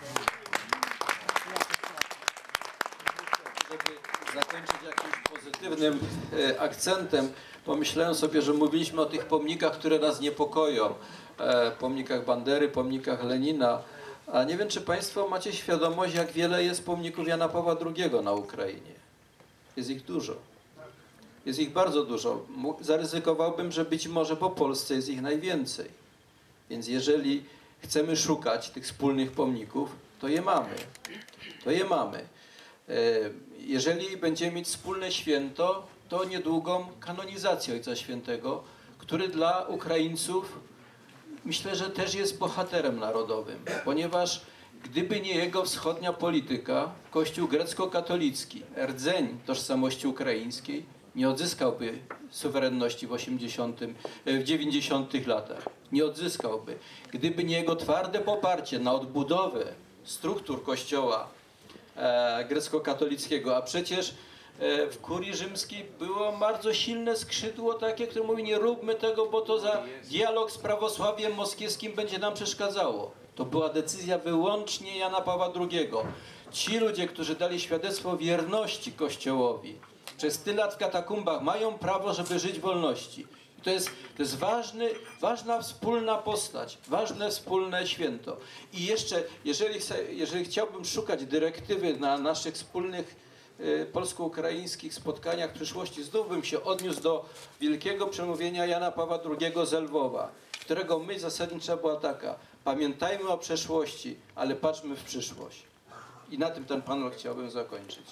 S1: Żeby zakończyć jakimś pozytywnym e, akcentem, pomyślałem sobie, że mówiliśmy o tych pomnikach, które nas niepokoją. E, pomnikach Bandery, pomnikach Lenina. A nie wiem, czy Państwo macie świadomość, jak wiele jest pomników Jana Pawła drugiego na Ukrainie. Jest ich dużo. Jest ich bardzo dużo. Zaryzykowałbym, że być może po Polsce jest ich najwięcej. Więc jeżeli chcemy szukać tych wspólnych pomników, to je mamy. To je mamy. Jeżeli będziemy mieć wspólne święto, to niedługą kanonizację Ojca Świętego, który dla Ukraińców myślę, że też jest bohaterem narodowym, ponieważ gdyby nie jego wschodnia polityka, Kościół grecko-katolicki, rdzeń tożsamości ukraińskiej, nie odzyskałby suwerenności w, osiemdziesiątych, w dziewięćdziesiątych latach. Nie odzyskałby. Gdyby nie jego twarde poparcie na odbudowę struktur Kościoła e, grecko-katolickiego, a przecież e, w kurii rzymskiej było bardzo silne skrzydło takie, które mówi, nie róbmy tego, bo to za dialog z prawosławiem moskiewskim będzie nam przeszkadzało. To była decyzja wyłącznie Jana Pawła drugiego. Ci ludzie, którzy dali świadectwo wierności Kościołowi przez tyle lat w katakumbach, mają prawo, żeby żyć w wolności. I to jest, to jest ważny, ważna wspólna postać, ważne wspólne święto. I jeszcze, jeżeli, jeżeli chciałbym szukać dyrektywy na naszych wspólnych y, polsko-ukraińskich spotkaniach w przyszłości, znów bym się odniósł do wielkiego przemówienia Jana Pawła drugiego z Lwowa, którego myśl zasadnicza była taka: pamiętajmy o przeszłości, ale patrzmy w przyszłość. I na tym ten panel chciałbym zakończyć.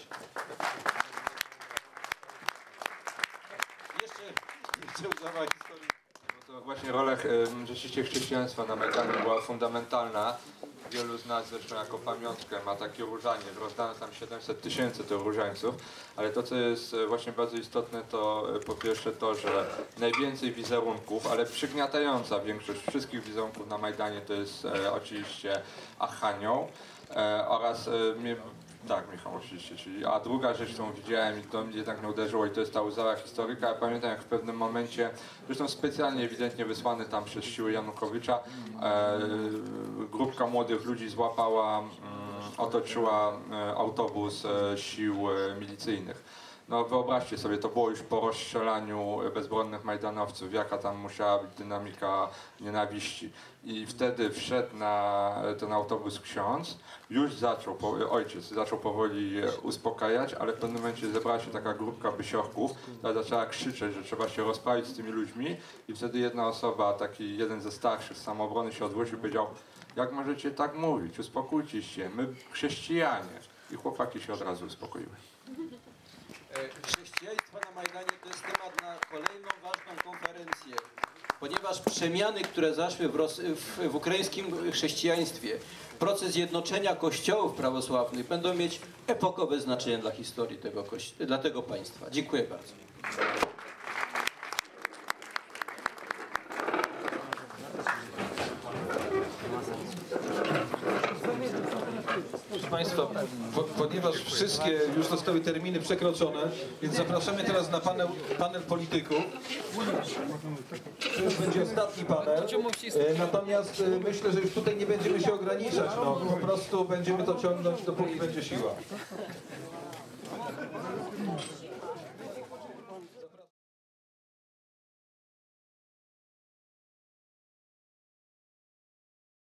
S1: Jeszcze nie chcę udawać historii.
S6: To właśnie rola rzeczywiście chrześcijaństwa na Majdanie była fundamentalna. wielu z nas zresztą jako pamiątkę ma taki różaniec. Rozdano tam siedemset tysięcy tych różańców, ale to, co jest właśnie bardzo istotne, to po pierwsze to, że najwięcej wizerunków, ale przygniatająca większość wszystkich wizerunków na Majdanie to jest e, oczywiście Archanioł e, oraz e, mnie, tak, Michał, oczywiście. Czyli, a druga rzecz, którą widziałem i to mnie jednak mnie uderzyło, i to jest ta łzawa historyka. Ja pamiętam, jak w pewnym momencie, zresztą specjalnie ewidentnie wysłany tam przez siły Janukowycza, e, grupka młodych ludzi złapała, mm, otoczyła e, autobus e, sił e, milicyjnych. No wyobraźcie sobie, to było już po rozstrzelaniu bezbronnych majdanowców, jaka tam musiała być dynamika nienawiści. I wtedy wszedł na ten autobus ksiądz, już zaczął, ojciec zaczął powoli uspokajać, ale w pewnym momencie zebrała się taka grupka bysiorków, która zaczęła krzyczeć, że trzeba się rozprawić z tymi ludźmi, i wtedy jedna osoba, taki jeden ze starszych z samoobrony się odwrócił i powiedział: jak możecie tak mówić, uspokójcie się, my chrześcijanie. I chłopaki się od razu uspokoiły.
S1: Chrześcijaństwo na Majdanie to jest temat na kolejną ważną konferencję, ponieważ przemiany, które zaszły w, Ros w, w ukraińskim chrześcijaństwie, proces jednoczenia kościołów prawosławnych będą mieć epokowe znaczenie dla historii tego, dla tego państwa. Dziękuję bardzo.
S7: Proszę Państwa, po, ponieważ wszystkie już zostały terminy przekroczone, więc zapraszamy teraz na panel, panel polityków. To już będzie ostatni panel. E, natomiast e, myślę, że już tutaj nie będziemy się ograniczać. No, po prostu będziemy to ciągnąć, dopóki będzie siła.